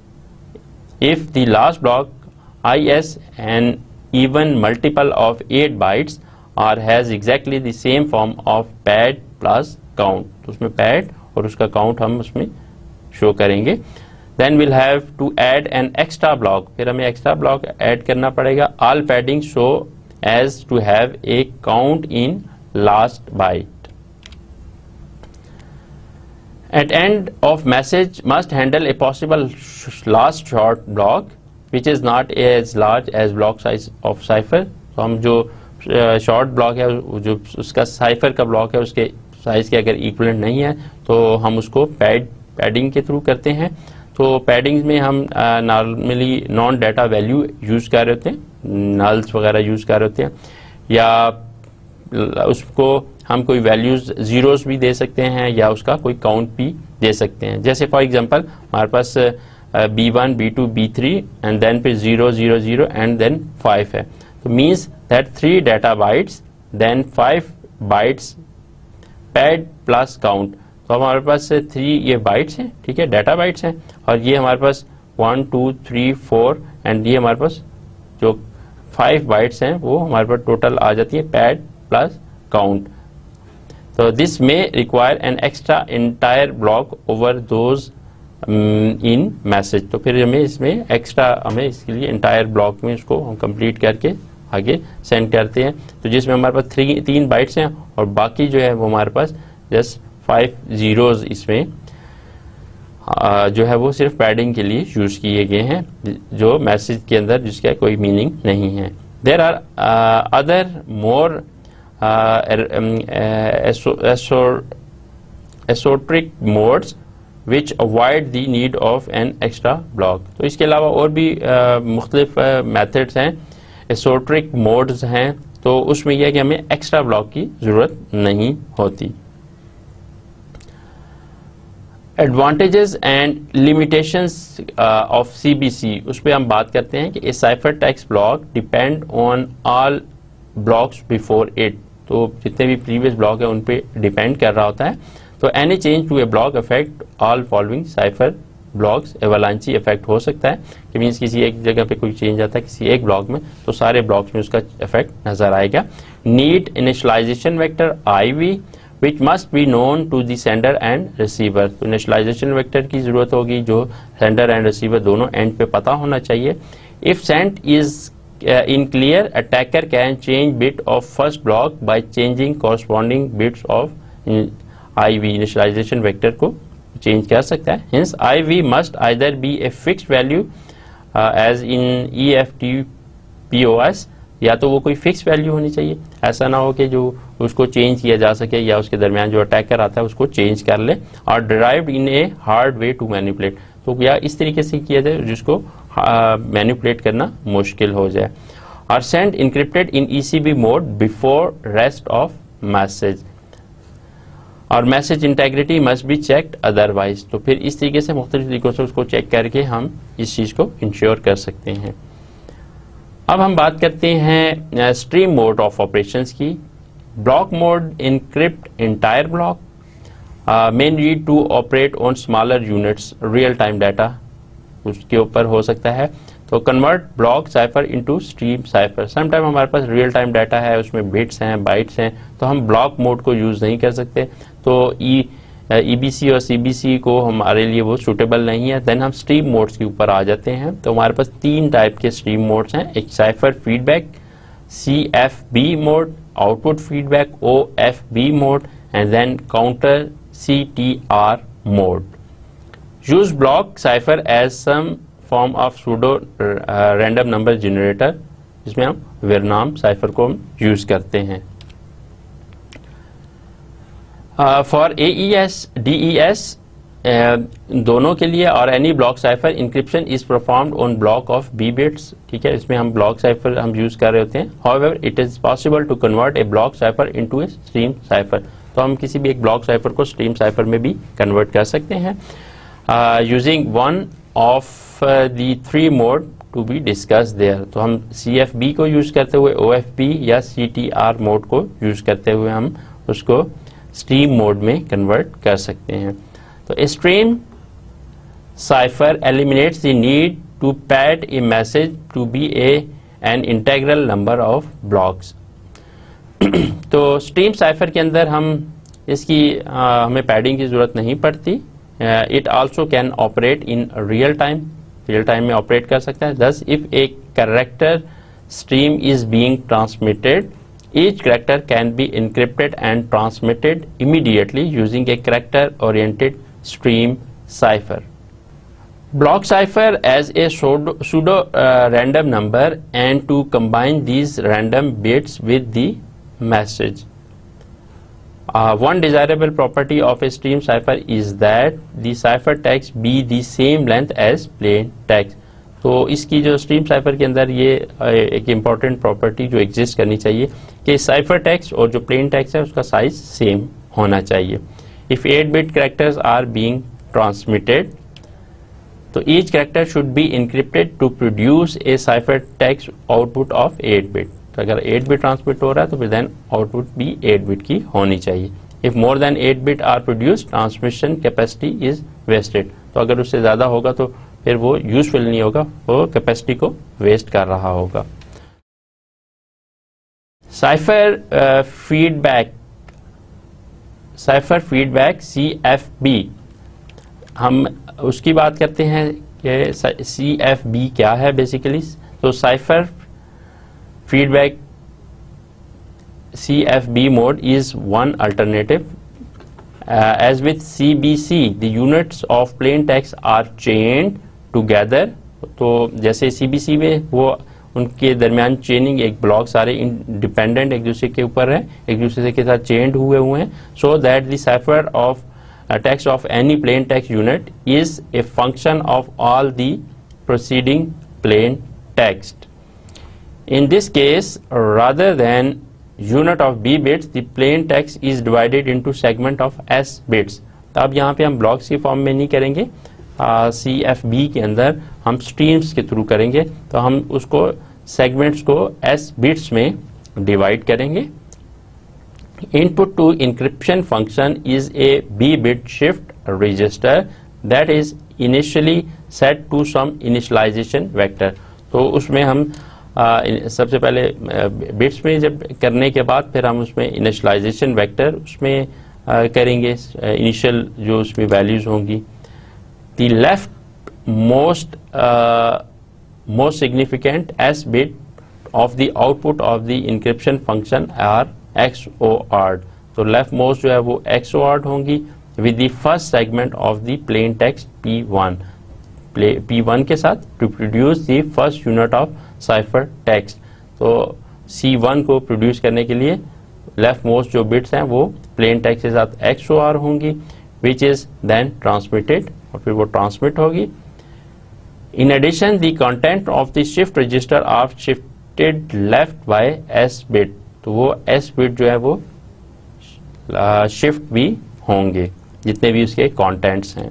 if the last block is an even multiple of eight bytes or has exactly the same form of pad plus count, तो उसमें pad और उसका count हम उसमें show करेंगे। Then we'll have to add an extra block, फिर हमें extra block add करना पड़ेगा। All padding so as to have a count in last byte. At end of message must handle a possible last short block which is not as large as block size of cipher। तो हम जो short block है जो उसका cipher का block है उसके size के अगर इक्वलेंट नहीं है तो हम उसको पैड पैडिंग के थ्रू करते हैं। तो पैडिंग में हम normally non data value use कर रहे होते हैं, नल्स वगैरह यूज़ कर रहे होते हैं, या उसको हम कोई वैल्यूज़ ज़ीरोस भी दे सकते हैं या उसका कोई काउंट भी दे सकते हैं। जैसे फॉर एग्जांपल हमारे पास B one, B two, B three and then फिर zero zero zero and then five है, तो means that three data bytes then five bytes pad plus count. तो हमारे पास थ्री ये बाइट्स हैं, ठीक है, डाटा बाइट्स हैं, और ये हमारे पास one two three four and ये हमारे पास जो फाइव बाइट्स हैं वो हमारे पास टोटल आ जाती है पैड प्लस काउंट। तो this may require an extra entire block over those in message, तो फिर हमें इसमें एक्स्ट्रा हमें इसके लिए इंटायर ब्लॉक में इसको हम कंप्लीट करके आगे सेंड करते हैं। तो जिसमें हमारे पास थ्री तीन बाइट्स हैं और बाकी जो है वो हमारे पास जस्ट फाइव जीरोज इसमें आ, जो है वो सिर्फ पैडिंग के लिए यूज़ किए गए हैं, जो मैसेज के अंदर जिसका कोई मीनिंग नहीं है। There are uh, other more uh, um, uh, esoteric modes which avoid the need of an extra block. तो इसके अलावा और भी uh, मुख्तलिफ मेथड्स uh, हैं, एसोट्रिक मोड्स हैं, तो उसमें यह है कि हमें एक्स्ट्रा ब्लॉक की ज़रूरत नहीं होती. Advantages and limitations of C B C, उस पर हम बात करते हैं कि a cipher text block depend on all blocks before it. तो जितने भी प्रीवियस ब्लॉक है उन पे डिपेंड कर रहा होता है. तो any change to a block affect all following cipher blocks. Avalanche effect हो सकता है कि मीन्स किसी एक जगह पे कोई चेंज आता है किसी एक ब्लॉक में, तो सारे ब्लॉक्स में उसका इफेक्ट नजर आएगा. Need initialization vector I V which must be known to the sender and receiver. तो इनिशियलाइजेशन वेक्टर की जरूरत होगी जो सेंडर एंड रिसीवर दोनों एंड पे पता होना चाहिए. If sent is uh, in clear, attacker can change bit of first block by changing corresponding bits of I V. Initialization vector को चेंज कर सकता है. Hence I V must either be a fixed value uh, as in E F T P O S, या तो वो कोई fix value होनी चाहिए, ऐसा ना हो कि जो उसको चेंज किया जा सके या उसके दरमियान जो अटैकर आता है उसको चेंज कर ले. और derived in a hard way to manipulate, तो या इस तरीके से किया जाए जिसको मैनिपुलेट करना मुश्किल हो जाए. और send encrypted in E C B mode before rest of message. और message integrity must be checked otherwise. तो फिर इस तरीके से मुख्तलिफ तरीकों से उसको चेक करके हम इस चीज़ को इंश्योर कर सकते हैं. अब हम बात करते हैं स्ट्रीम मोड ऑफ ऑपरेशंस की. Block mode encrypt entire block, main need to operate on smaller units, real time data उसके ऊपर हो सकता है. तो convert block cipher into stream cipher. Sometime हमारे पास रियल टाइम डाटा है, उसमें बिट्स हैं, बाइट्स हैं, तो हम ब्लॉक मोड को यूज़ नहीं कर सकते. तो ई ई बी सी और सी बी सी को हमारे लिए वो सूटेबल नहीं है. देन हम स्ट्रीम मोड्स के ऊपर आ जाते हैं. तो हमारे पास तीन टाइप के स्ट्रीम मोड्स हैं. एक cipher feedback, C F B mode, output feedback O F B mode, and then counter C T R mode. Use block cipher as some form of pseudo random number generator, जिसमें हम Vernam cipher को हम use करते हैं. For A E S D E S दोनों के लिए और any block cipher encryption is performed on block of B bits. ठीक है, इसमें हम ब्लॉक साइफर हम यूज कर रहे होते हैं. However it is possible to convert a block cipher into a stream cipher. तो हम किसी भी एक ब्लॉक साइफर को स्ट्रीम साइफर में भी कन्वर्ट कर सकते हैं using one of the three mode to be discuss there. तो हम सी एफ बी को यूज करते हुए ओ एफ बी या सी टी आर मोड को यूज करते हुए हम उसको स्ट्रीम मोड में कन्वर्ट कर सकते हैं. तो stream cipher eliminates the need to pad a message to be a an integral number of blocks. तो स्ट्रीम साइफर के अंदर हम इसकी आ, हमें पैडिंग की जरूरत नहीं पड़ती. It also can operate in real time, real time में ऑपरेट कर सकता है. Thus if a character stream is being transmitted, each character can be encrypted and transmitted immediately using a character-oriented stream cipher. Block cipher as a pseudo, pseudo uh, random number, and to combine these random bits with the message. Uh, one desirable property of a stream cipher is that the cipher text be the same length as plain text. तो इसकी जो stream cipher के अंदर ये एक important property जो exist करनी चाहिए कि साइफर टेक्स्ट और जो प्लेन टेक्स्ट है उसका साइज सेम होना चाहिए. If eight bit characters are being transmitted, तो each character should be encrypted to produce a cipher text output of eight bit. तो अगर एट बिट ट्रांसमिट हो रहा है तो फिर देन आउटपुट भी एट बिट की होनी चाहिए. If more than eight bit are produce, transmission capacity is wasted. तो अगर उससे ज्यादा होगा तो फिर वो यूजफुल नहीं होगा, वो कैपेसिटी को वेस्ट कर रहा होगा. Cipher feedback, cipher feedback C F B, हम उसकी बात करते हैं कि सी एफ बी क्या है बेसिकली. तो cipher feedback C F B mode is one alternative. As with C B C the units of plain text are chained together. तो जैसे सी बी सी में वो उनके दरमियान चेनिंग एक ब्लॉक सारे इंडिपेंडेंट एक दूसरे के ऊपर है, एक दूसरे के साथ चेंड हुए हुए हैं, so that the cipher of text of any plain text unit is a function of all the preceding plain text. In this case, rather than unit of b bits, the plain text is divided into segment of s bits. तो अब यहाँ पे हम blocks की form में नहीं करेंगे, सी F B के अंदर हम स्ट्रीम्स के थ्रू करेंगे, तो हम उसको सेगमेंट्स को s बिट्स में डिवाइड करेंगे. Input to encryption function is a b-bit shift register that is initially set to some initialization vector. तो उसमें हम आ, सबसे पहले बिट्स में जब करने के बाद फिर हम उसमें initialization vector उसमें आ, करेंगे, initial जो उसमें values होंगी. The left most uh, most significant s bit of the output of the encryption function are X O R. तो लेफ्ट मोस्ट जो है वो X O R होंगी with the first segment of the plain text P one, P one के साथ to produce the first unit of cipher text. तो C one को produce करने के लिए लेफ्ट मोस्ट जो बिट्स हैं वो प्लेन टेक्स्ट के साथ X O R होंगी, विच इज देन ट्रांसमिटेड, और फिर वो ट्रांसमिट होगी. In addition the content of the shift register are shifted left by S bit. तो वो S बिट जो है वो शिफ्ट भी होंगे जितने भी उसके कंटेंट्स हैं.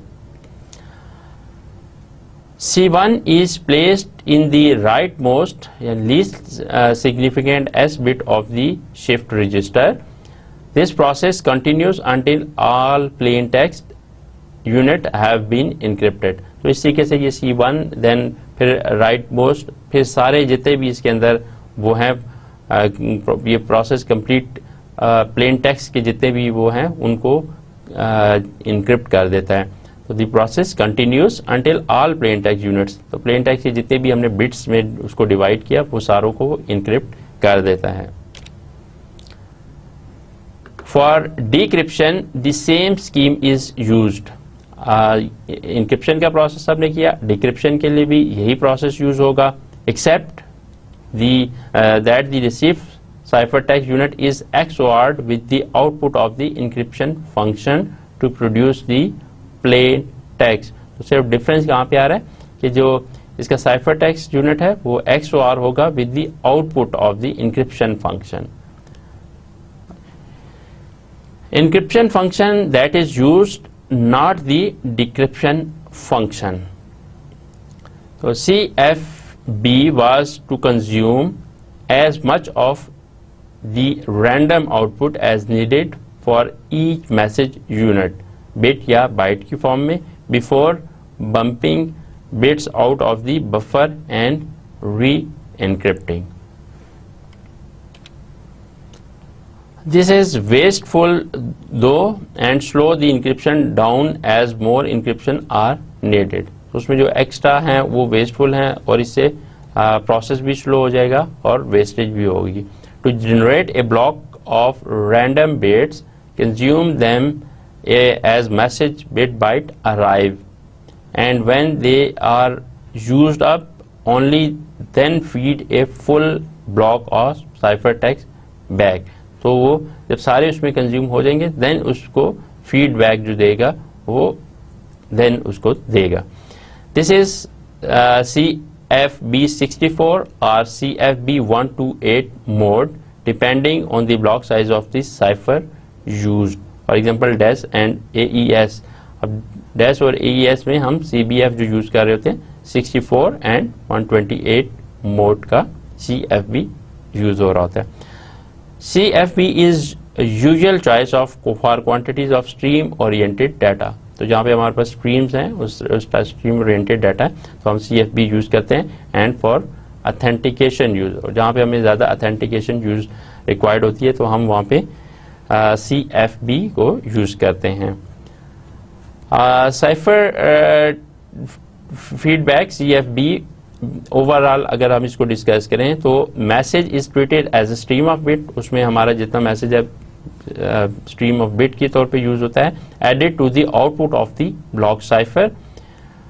C one is placed in the rightmost and least uh, significant S bit of the shift register. This process continues until all plain text unit have been encrypted. तो इस तरीके से ये C वन देन फिर rightmost, फिर सारे जितने भी इसके अंदर वो हैं Uh, ये प्रोसेस कंप्लीट प्लेन टेक्स्ट के जितने भी वो हैं उनको इनक्रिप्ट uh, कर देता है. तो the process continues until all plain text units. तो प्लेन टेक्स्ट के जितने भी हमने बिट्स में उसको डिवाइड किया वो सारों को इनक्रिप्ट कर देता है. For decryption the same scheme is used. Encryption का प्रोसेस हमने किया, डिक्रिप्शन के लिए भी यही प्रोसेस यूज होगा, except The uh, that the received ciphertext unit is X O R'd with the output of the encryption function to produce the plain text. तो सिर्फ डिफरेंस कहाँ पे आ रहा है कि जो इसका ciphertext unit है वो X O R होगा with the output of the encryption function. Encryption function that is used, not the decryption function. So C F B was to consume as much of the random output as needed for each message unit, bit या byte की form में, before bumping bits out of the buffer and re-encrypting. This is wasteful though and slow the encryption down as more encryption are needed. उसमें जो extra हैं वो wasteful हैं और इससे प्रोसेस भी स्लो हो जाएगा और वेस्टेज भी होगी. To generate a block of random bits, consume them as message bit byte arrive, and when they are used up only then feed a full block of cipher text back. तो वो जब सारे उसमें consume हो जाएंगे then उसको feedback जो देगा वो देन उसको देगा. This is uh, C F B sixty-four or C F B one twenty-eight mode depending on the block size of the cipher used. For example, D E S and A E S. अब D E S और A E S में हम C B F जो use कर रहे होते हैं sixty-four and one twenty-eight mode का C F B यूज हो रहा होता है. C F B is a usual choice of for quantities of stream oriented data. तो जहाँ पे हमारे पास स्ट्रीम्स हैं उस स्ट्रीम ओरिएंटेड डाटा है तो हम सी एफ बी यूज़ करते हैं. एंड फॉर अथेंटिकेशन यूज़, और जहाँ पे हमें ज़्यादा अथेंटिकेशन यूज़ रिक्वायर्ड होती है तो हम वहाँ पे सी एफ बी को यूज़ करते हैं. Cipher feedback C F B overall अगर हम इसको डिस्कस करें तो message is treated as a stream of bit. उसमें हमारा जितना मैसेज है स्ट्रीम ऑफ बिट के तौर पे यूज होता है, added to the output of the block cipher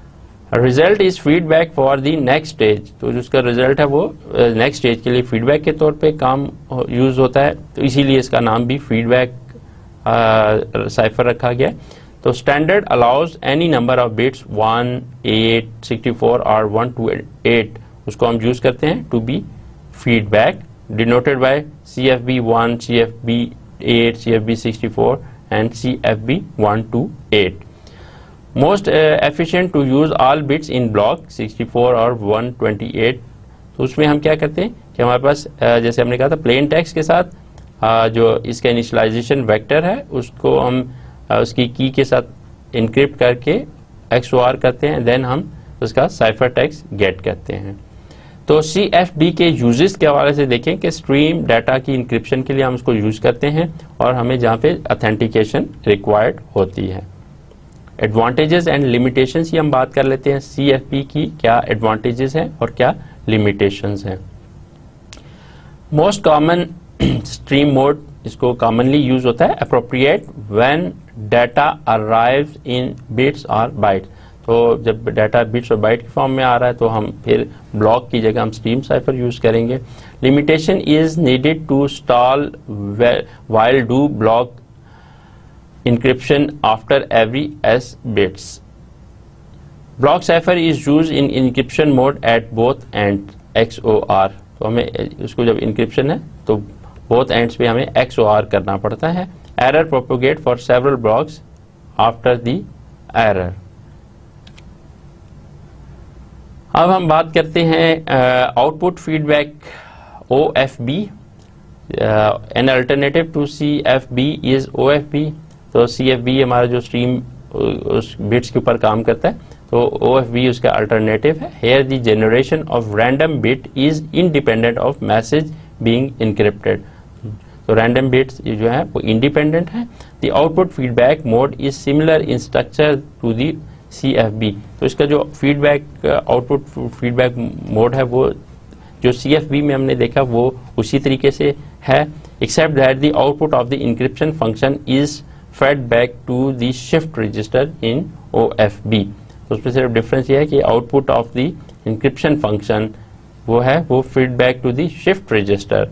result is feedback for the next stage, तो जो उसका रिजल्ट है वो नेक्स्ट स्टेज के लिए फीडबैक के तौर पे काम यूज होता है, तो इसीलिए इसका नाम भी फीडबैक साइफर रखा गया। तो standard allows any number of bits one, eight, sixty four और वन टू एट, उसको हम यूज करते हैं to be feedback, denoted by C F B one, C F B eight, C F B sixty four and C F B one two eight. Most efficient to use all bits in block sixty four और one twenty eight. तो उसमें हम क्या करते हैं कि हमारे पास uh, जैसे हमने कहा था प्लेन टेक्स्ट के साथ uh, जो इसका इनिशियलाइजेशन वेक्टर है उसको हम uh, उसकी की के साथ इनक्रिप्ट करके एक्स ओ आर करते हैं, देन हम उसका साइफर टेक्स्ट गेट करते हैं। तो सी एफ डी के यूजेस के हवाले से देखें कि स्ट्रीम डाटा की इंक्रिप्शन के लिए हम उसको यूज करते हैं और हमें जहाँ पे ऑथेंटिकेशन रिक्वायर्ड होती है। एडवांटेजेस एंड लिमिटेशंस की हम बात कर लेते हैं, सी एफ बी की क्या एडवांटेजेस हैं और क्या लिमिटेशंस हैं। मोस्ट कॉमन स्ट्रीम मोड इसको कॉमनली यूज होता है appropriate when data arrives in bits और बाइट्स। तो जब डाटा बिट्स और बाइट के फॉर्म में आ रहा है तो हम फिर ब्लॉक की जगह हम स्ट्रीम साइफर यूज करेंगे। Limitation is needed to stall while do block encryption after every S bits. Block cipher is used in encryption mode at both ends X O R. तो हमें उसको जब encryption है तो both ends पे हमें X O R करना पड़ता है। Error propagate for several blocks after the error. अब हम बात करते हैं output feedback O F B. An alternative to C F B is O F B. तो सी एफ बी हमारा जो स्ट्रीम उस बिट्स के ऊपर काम करता है, तो ओ एफ बी उसका अल्टरनेटिव है। Here the generation of random bit is independent of message being encrypted. तो रैंडम बिट्स जो है वो इंडिपेंडेंट है। The output feedback mode is similar in structure to the C F B. तो इसका जो फीडबैक आउटपुट फीडबैक मोड है वो जो सी एफ बी में हमने देखा वो उसी तरीके से है, except that the output of the encryption function is fed back to the shift register in O F B। तो उसमें सिर्फ डिफरेंस ये है कि output of the encryption function वो है वो feedback to the shift register,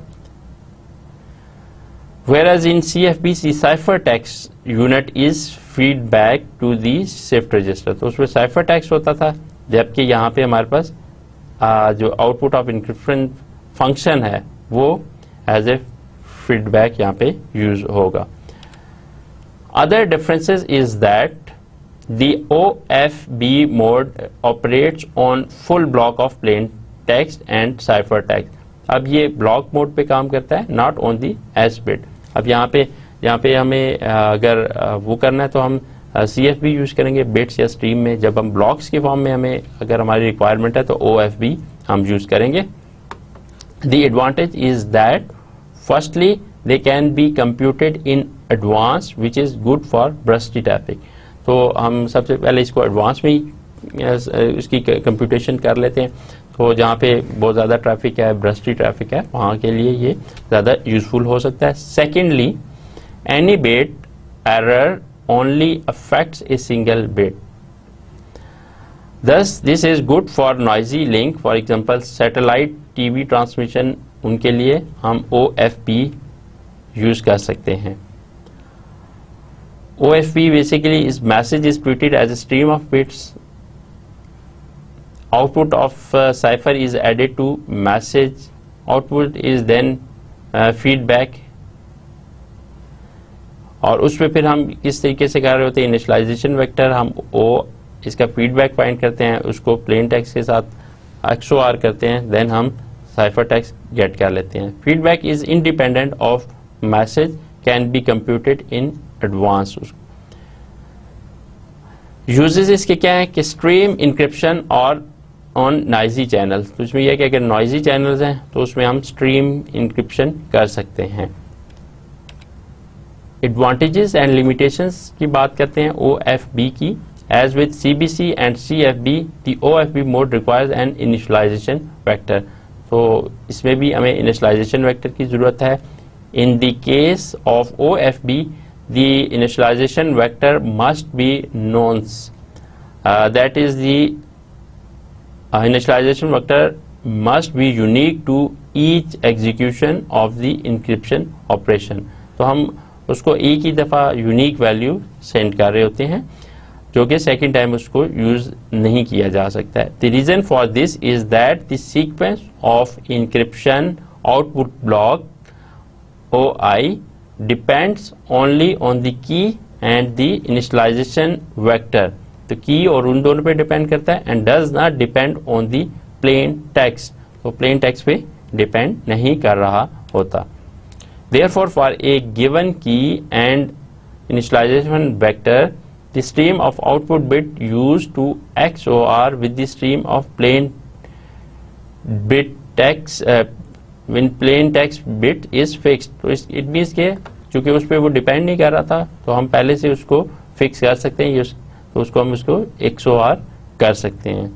whereas in C F B C cipher text unit is feedback to the shift register। तो उसमें cipher text होता था, जबकि यहाँ पे हमारे पास आ, जो आउटपुट ऑफ इंक्रिप्शन फंक्शन है वो एज ए फीडबैक यहाँ पे यूज होगा। Other differences is that the O F B mode operates on full block of plain text and cipher text। अब ये ब्लॉक मोड पे काम करता है, not on the S bit। अब यहाँ पे यहाँ पे हमें अगर वो करना है तो हम C F B यूज करेंगे बिट्स या स्ट्रीम में। जब हम ब्लॉक्स के फॉर्म में हमें अगर हमारी रिक्वायरमेंट है तो O F B हम यूज करेंगे। The advantage is that firstly they can be computed in advance which is good for brushy traffic। तो हम सबसे पहले इसको एडवांस में ही इसकी कंप्यूटेशन कर लेते हैं, तो जहाँ पे बहुत ज़्यादा ट्रैफिक है, ब्रस्टी ट्रैफिक है, वहाँ के लिए ये ज़्यादा यूजफुल हो सकता है। Secondly any bit error only affects a single bit, thus this is good for noisy link, for example satellite TV transmission, उनके लिए हम O F B यूज कर सकते हैं। O F B basically is message is treated as a stream of bits. Output of uh, cipher is added to message. Output is then uh, feedback. और उसमें फिर हम किस तरीके से कर रहे होते हैं, इनिशियलाइजेशन वेक्टर हम O इसका फीडबैक फाइंड करते हैं, उसको प्लेन टेक्स्ट के साथ X O R करते हैं, देन हम साइफर टेक्स्ट गेट कर लेते हैं। Feedback is independent of message, can be computed in advance. Uses इसके क्या है कि स्ट्रीम इंक्रिप्शन और ऑन नॉइजी चैनल्स। तो इसमें यह कि अगर नॉइजी चैनल्स हैं तो उसमें हम स्ट्रीम इंक्रिप्शन कर सकते हैं। एडवांटेजेस एंड लिमिटेशंस की बात करते हैं O F B की। As with C B C and C F B the O F B mode requires an initialization vector. तो इसमें भी हमें इनिशियलाइजेशन वेक्टर की जरूरत है। In the case of O F B the initialization vector must be nonce, uh, that is the initialization vector must be unique to each execution of the encryption operation. तो हम उसको एक ही दफ़ा unique value send कर रहे होते हैं जो कि सेकेंड टाइम उसको यूज नहीं किया जा सकता है। The reason for this is that the sequence of encryption output block O I depends only on the key and the initialization vector. तो की और उन दोनों पे डिपेंड करता है and does not depend on the plain text. तो plain text पे depend नहीं कर रहा होता। Therefore, for a given key and initialization vector, the stream of output bit used to X O R with the stream of plain bit text uh, when plain text bit is fixed. तो it means के चूंकि उस पर वो depend नहीं कर रहा था तो हम पहले से उसको फिक्स कर सकते हैं, तो उसको हम उसको X O R कर सकते हैं।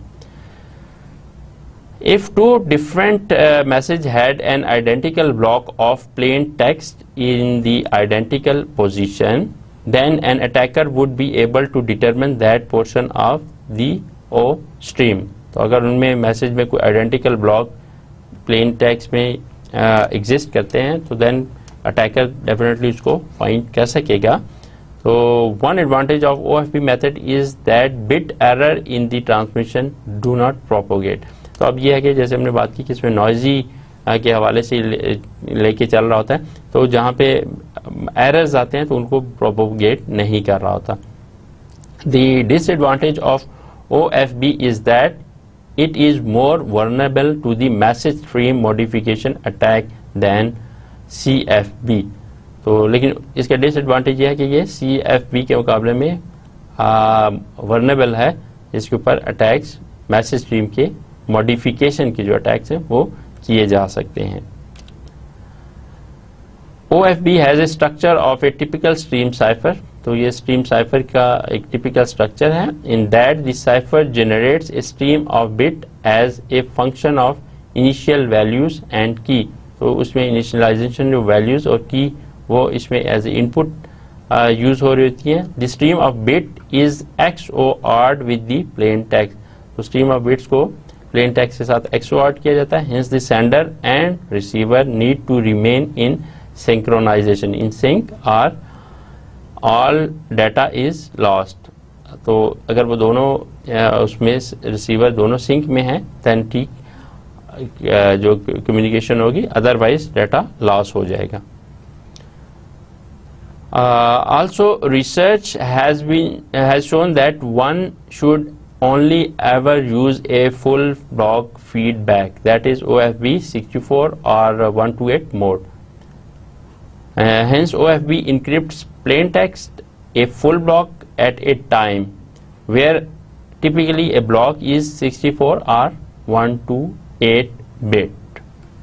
If two different uh, message had an identical block of plain text in the identical position, then an attacker would be able to determine that portion of the O stream. तो अगर उनमें message में कोई identical block plain text में exist uh, करते हैं तो then attacker definitely उसको फाइंड कर सकेगा। तो one advantage of O F B method is that bit error in the transmission do not propagate. तो अब ये है कि जैसे हमने बात की कि इसमें नॉइजी के हवाले से लेके चल रहा होता है, तो जहाँ पे एरर्स आते हैं तो उनको प्रोपोगेट नहीं कर रहा होता। The disadvantage of O F B is that it is more vulnerable to the message stream modification attack than C F B। तो लेकिन इसका डिसएडवांटेज ये है कि ये C F B के मुकाबले में वल्नरेबल है, इसके ऊपर अटैक्स मैसेज स्ट्रीम के मॉडिफिकेशन के जो अटैक्स हैं वो किए जा सकते हैं। O F B has a structure of a typical stream cipher. तो ये स्ट्रीम साइफर का एक टिपिकल स्ट्रक्चर है। In that the cipher generates a stream of bit as a function of initial values and key. तो उसमें initialisation जो values और की वो इसमें एज ए इनपुट यूज हो रही होती है। The stream of bit is XORed with the plain text. तो स्ट्रीम ऑफ बिट्स को प्लेन टेक्स्ट के साथ एक्स ओ आर किया जाता है। Hence the sender and receiver need to remain in synchronization in sync or all data is lost. तो अगर वो दोनों उसमें रिसीवर दोनों सिंक में है देन ठीक जो कम्युनिकेशन होगी, अदरवाइज डाटा लॉस हो जाएगा। Also research has been has shown that one should only ever use a full block feedback, that is O F B sixty-four or one twenty-eight mode. Uh, hence O F B encrypts plain text a full block at a time, where typically a block is sixty-four or one twenty-eight bit.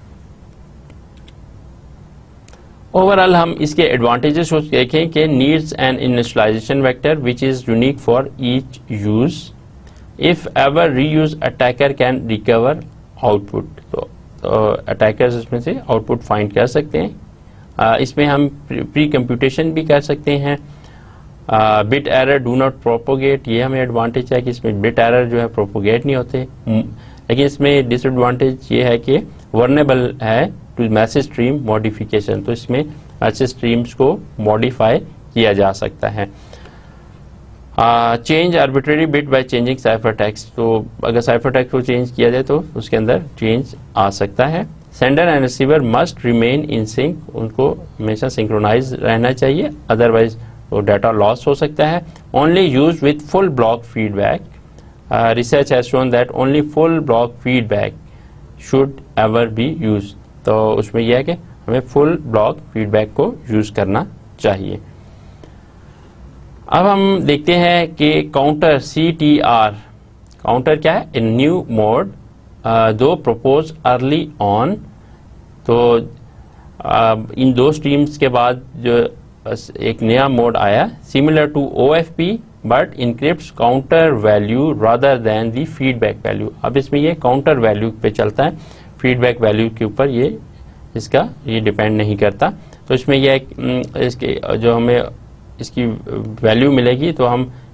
Overall हम इसके advantages देखें कि needs an initialization vector which is unique for each use. If ever reuse, attacker can recover output. तो attackers uh, इसमें से output find कर सकते हैं। uh, इसमें हम प्री कंप्यूटेशन भी कर सकते हैं। Bit error do not propagate, ये हमें एडवांटेज है कि इसमें बिट एरर जो है प्रोपोगेट नहीं होते। लेकिन इसमें डिसएडवांटेज ये है कि वर्नेबल है टू मैसेज स्ट्रीम मॉडिफिकेशन। तो इसमें मैसेज स्ट्रीम्स को मॉडिफाई किया जा सकता है। Change arbitrary bit by changing cipher text. तो अगर साइफर टेक्स्ट को चेंज किया जाए तो उसके अंदर चेंज आ सकता है। Sender and receiver must remain in sync, उनको हमेशा सिंक्रोनाइज रहना चाहिए, अदरवाइज वो डाटा लॉस हो सकता है। Only use with full block feedback. Research has shown that only full block feedback should ever be use. तो उसमें यह है कि हमें फुल ब्लॉक फीडबैक को यूज करना चाहिए। अब हम देखते हैं कि counter C T R, counter क्या है? A new mode though propose early on. तो uh, इन दो स्ट्रीम्स के बाद जो एक नया मोड आया similar to O F B but encrypts counter value rather than the feedback value. अब इसमें ये काउंटर वैल्यू पे चलता है, फीडबैक वैल्यू के ऊपर ये इसका ये डिपेंड नहीं करता। तो इसमें यह इसके जो हमें इसकी वैल्यू मिलेगी तो हम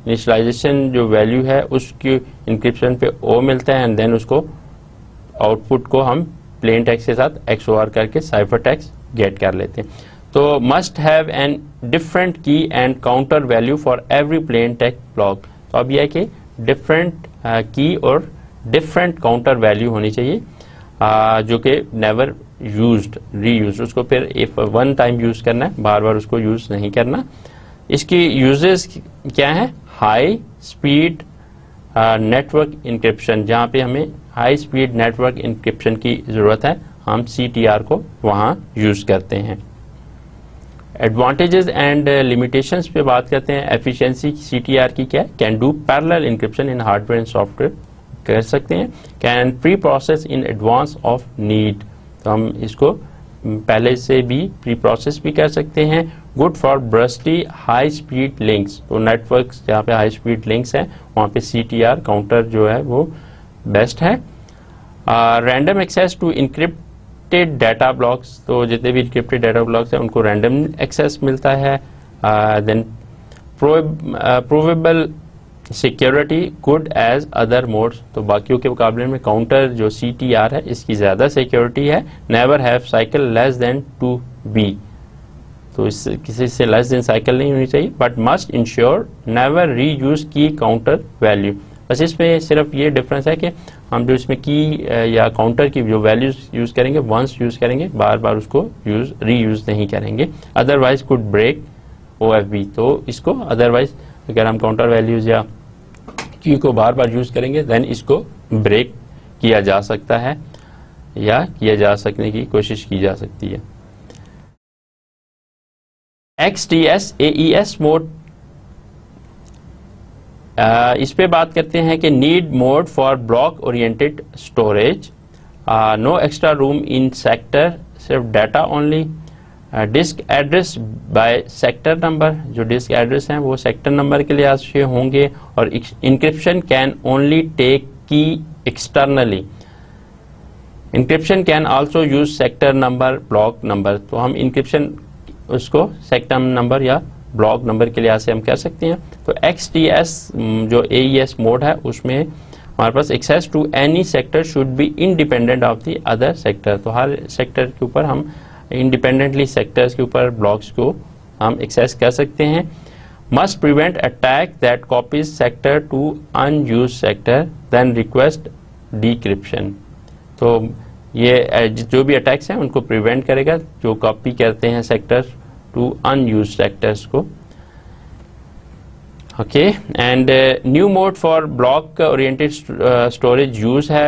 इनिशियलाइजेशन जो वैल्यू है उसकी इंक्रिप्शन पे ओ मिलता है एंड देन उसको आउटपुट को हम प्लेन टेक्स्ट के साथ एक्सओआर करके साइफर टेक्स्ट गेट कर लेते हैं। तो must have an different key and counter value for every plain text block. तो अब यह है कि डिफरेंट की और डिफरेंट काउंटर वैल्यू होनी चाहिए uh, जो कि नेवर यूज्ड री यूज, उसको फिर इफ वन टाइम यूज करना है, बार बार उसको यूज नहीं करना। इसकी यूजेस क्या है? हाई स्पीड नेटवर्क इंक्रिप्शन, जहाँ पे हमें हाई स्पीड नेटवर्क इंक्रिप्शन की जरूरत है हम सी टी आर को वहाँ यूज करते हैं। एडवांटेजेस एंड लिमिटेशंस पे बात करते हैं। एफिशिएंसी सी टी आर की क्या है? Can do parallel encryption in hardware and software, कर सकते हैं। Can preprocess in advance of need, तो हम इसको पहले से भी प्री प्रोसेस भी कर सकते हैं। Good for bursty high speed links, तो नेटवर्क्स जहाँ पे हाई स्पीड लिंक्स हैं वहाँ पे सी टी आर काउंटर जो है वो बेस्ट है। Random access to encrypted data blocks, तो जितने भी इंक्रिप्टेड डाटा ब्लॉक्स हैं उनको रैंडम एक्सेस मिलता है। Then provable security good as other modes, तो बाकियों के मुकाबले में काउंटर जो सी टी आर है इसकी ज़्यादा सिक्योरिटी है। Never have cycle less than two B, तो इस किसी से लेस देन साइकिल नहीं होनी चाहिए। But must ensure never reuse key counter value, बस इसमें सिर्फ ये डिफरेंस है कि हम जो इसमें की या काउंटर की जो वैल्यूज यूज़ करेंगे वंस यूज़ करेंगे, बार बार उसको यूज री यूज़ नहीं करेंगे। Otherwise could break O F B, तो इसको अदरवाइज अगर हम काउंटर वैल्यूज या की को बार बार यूज करेंगे देन इसको ब्रेक किया जा सकता है या किया जा सकने की कोशिश की जा सकती है। X T S A E S mode, इस पे बात करते हैं कि need mode for block oriented storage, no extra room in sector, सिर्फ data only. Disk address by sector number, जो डिस्क एड्रेस हैं वो सेक्टर नंबर के लिहाज से होंगे। और encryption can only take key externally, encryption can also use sector number block number, तो हम इंक्रिप्शन उसको सेक्टर नंबर या ब्लॉक नंबर के लिहाज से हम कर सकते हैं। तो एक्स टी एस जो ए ई एस मोड है उसमें हमारे पास access to any sector should be independent of the other sector, तो हर सेक्टर के ऊपर हम इंडिपेंडेंटली सेक्टर्स के ऊपर ब्लॉक्स को हम एक्सेस कर सकते हैं। Must prevent attack that copies sector to unused sector then request decryption, तो ये जो भी अटैक्स हैं उनको प्रिवेंट करेगा जो कॉपी करते हैं सेक्टर टू अनयूज सेक्टर्स को। Okay, and new mode for block oriented storage use है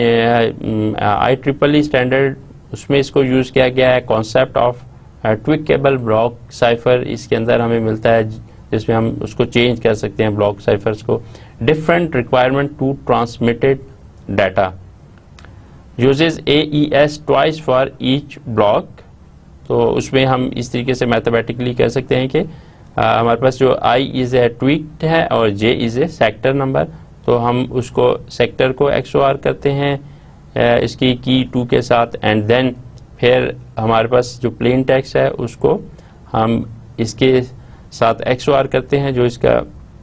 आई ट्रिपल ई स्टैंडर्ड, उसमें इसको यूज किया गया है। Concept of tweakable block cipher इसके अंदर हमें मिलता है जिसमें हम उसको चेंज कर सकते हैं ब्लॉक साइफर्स को। Different requirement to transmitted data, uses A E S twice for each block, तो उसमें हम इस तरीके से मैथमेटिकली कह सकते हैं कि आ, हमारे पास जो आई इज ए ट्वीक्ड है और J is a sector number, तो हम उसको सेक्टर को एक्स ओ आर करते हैं इसकी की टू के साथ एंड देन फिर हमारे पास जो प्लेन टेक्स्ट है उसको हम इसके साथ एक्स ओ आर करते हैं, जो इसका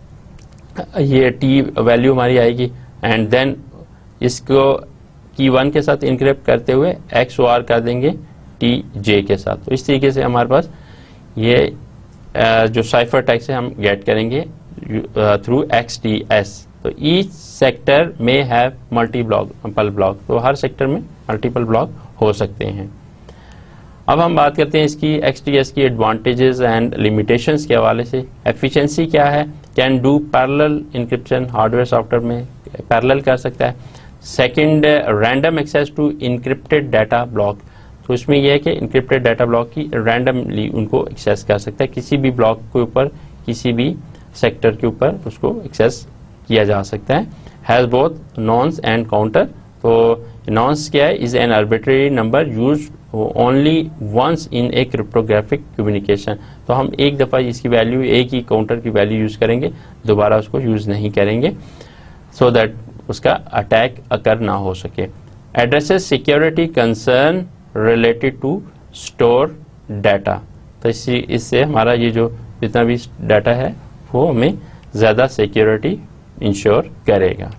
ये टी वैल्यू हमारी आएगी एंड देन इसको की वन के साथ इनक्रिप्ट करते हुए एक्स ओ आर कर देंगे टी जे के साथ। तो इस तरीके से हमारे पास ये जो साइफर टेक्स्ट है हम गेट करेंगे थ्रू एक्स टी एस। तो ईच सेक्टर में हैव मल्टी ब्लॉक ब्लॉक, तो हर सेक्टर में मल्टीपल ब्लॉक हो सकते हैं। अब हम बात करते हैं इसकी एक्स टी एस की एडवांटेजेस एंड लिमिटेशंस के हवाले से। एफिशिएंसी क्या है? Can do parallel encryption, hardware software में पैरेलल कर सकता है। Second, random access to encrypted data block, तो इसमें यह है कि इंक्रिप्टेड डाटा ब्लॉक की रैंडमली उनको एक्सेस कर सकता है, किसी भी ब्लॉक के ऊपर किसी भी सेक्टर के ऊपर उसको एक्सेस किया जा सकता है। Has both nonce and counter, तो नॉन्स क्या है? Is an arbitrary number use only once in a cryptographic communication, तो हम एक दफ़ा इसकी वैल्यू, एक ही काउंटर की वैल्यू यूज़ करेंगे, दोबारा उसको यूज़ नहीं करेंगे, सो दैट उसका अटैक अकर ना हो सके। Addresses security concern related to store data, तो इसी इससे हमारा ये जो जितना भी डाटा है वो हमें ज़्यादा सिक्योरिटी इंश्योर करेगा।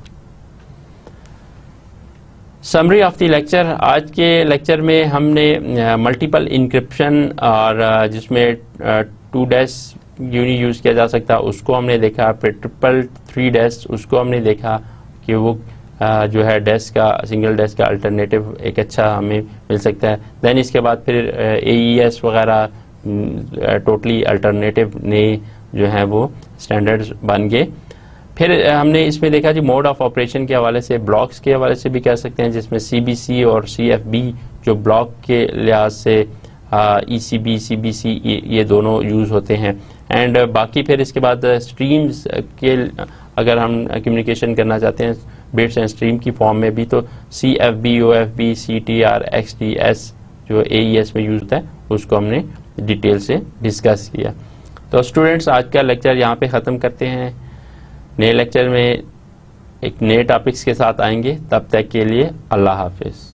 समरी ऑफ द लेक्चर, आज के लेक्चर में हमने मल्टीपल इंक्रिप्शन और uh, जिसमें टू डैश यूनी यूज़ किया जा सकता है उसको हमने देखा, फिर ट्रिपल थ्री डैश उसको हमने देखा कि वो uh, जो है डैश का, सिंगल डैश का अल्टरनेटिव एक अच्छा हमें मिल सकता है। दैन इसके बाद फिर ए ई एस वगैरह टोटली अल्टरनेटिव नए जो है वो स्टैंडर्ड्स बन गए। फिर हमने इसमें देखा जी मोड ऑफ ऑपरेशन के हवाले से, ब्लॉक्स के हवाले से भी कह सकते हैं, जिसमें सी बी सी और सी एफ बी जो ब्लॉक के लिहाज से ई सी बी, सी बी सी ये दोनों यूज़ होते हैं। एंड बाकी फिर इसके बाद स्ट्रीम्स के अगर हम कम्युनिकेशन करना चाहते हैं बिट्स एंड स्ट्रीम की फॉर्म में भी, तो C F B, O F B, C T R, X T S जो ए ई एस में यूज़ होता है उसको हमने डिटेल से डिस्कस किया। तो स्टूडेंट्स आज का लेक्चर यहाँ पे ख़त्म करते हैं। नए लेक्चर में एक नए टॉपिक्स के साथ आएंगे, तब तक के लिए अल्लाह हाफिज़।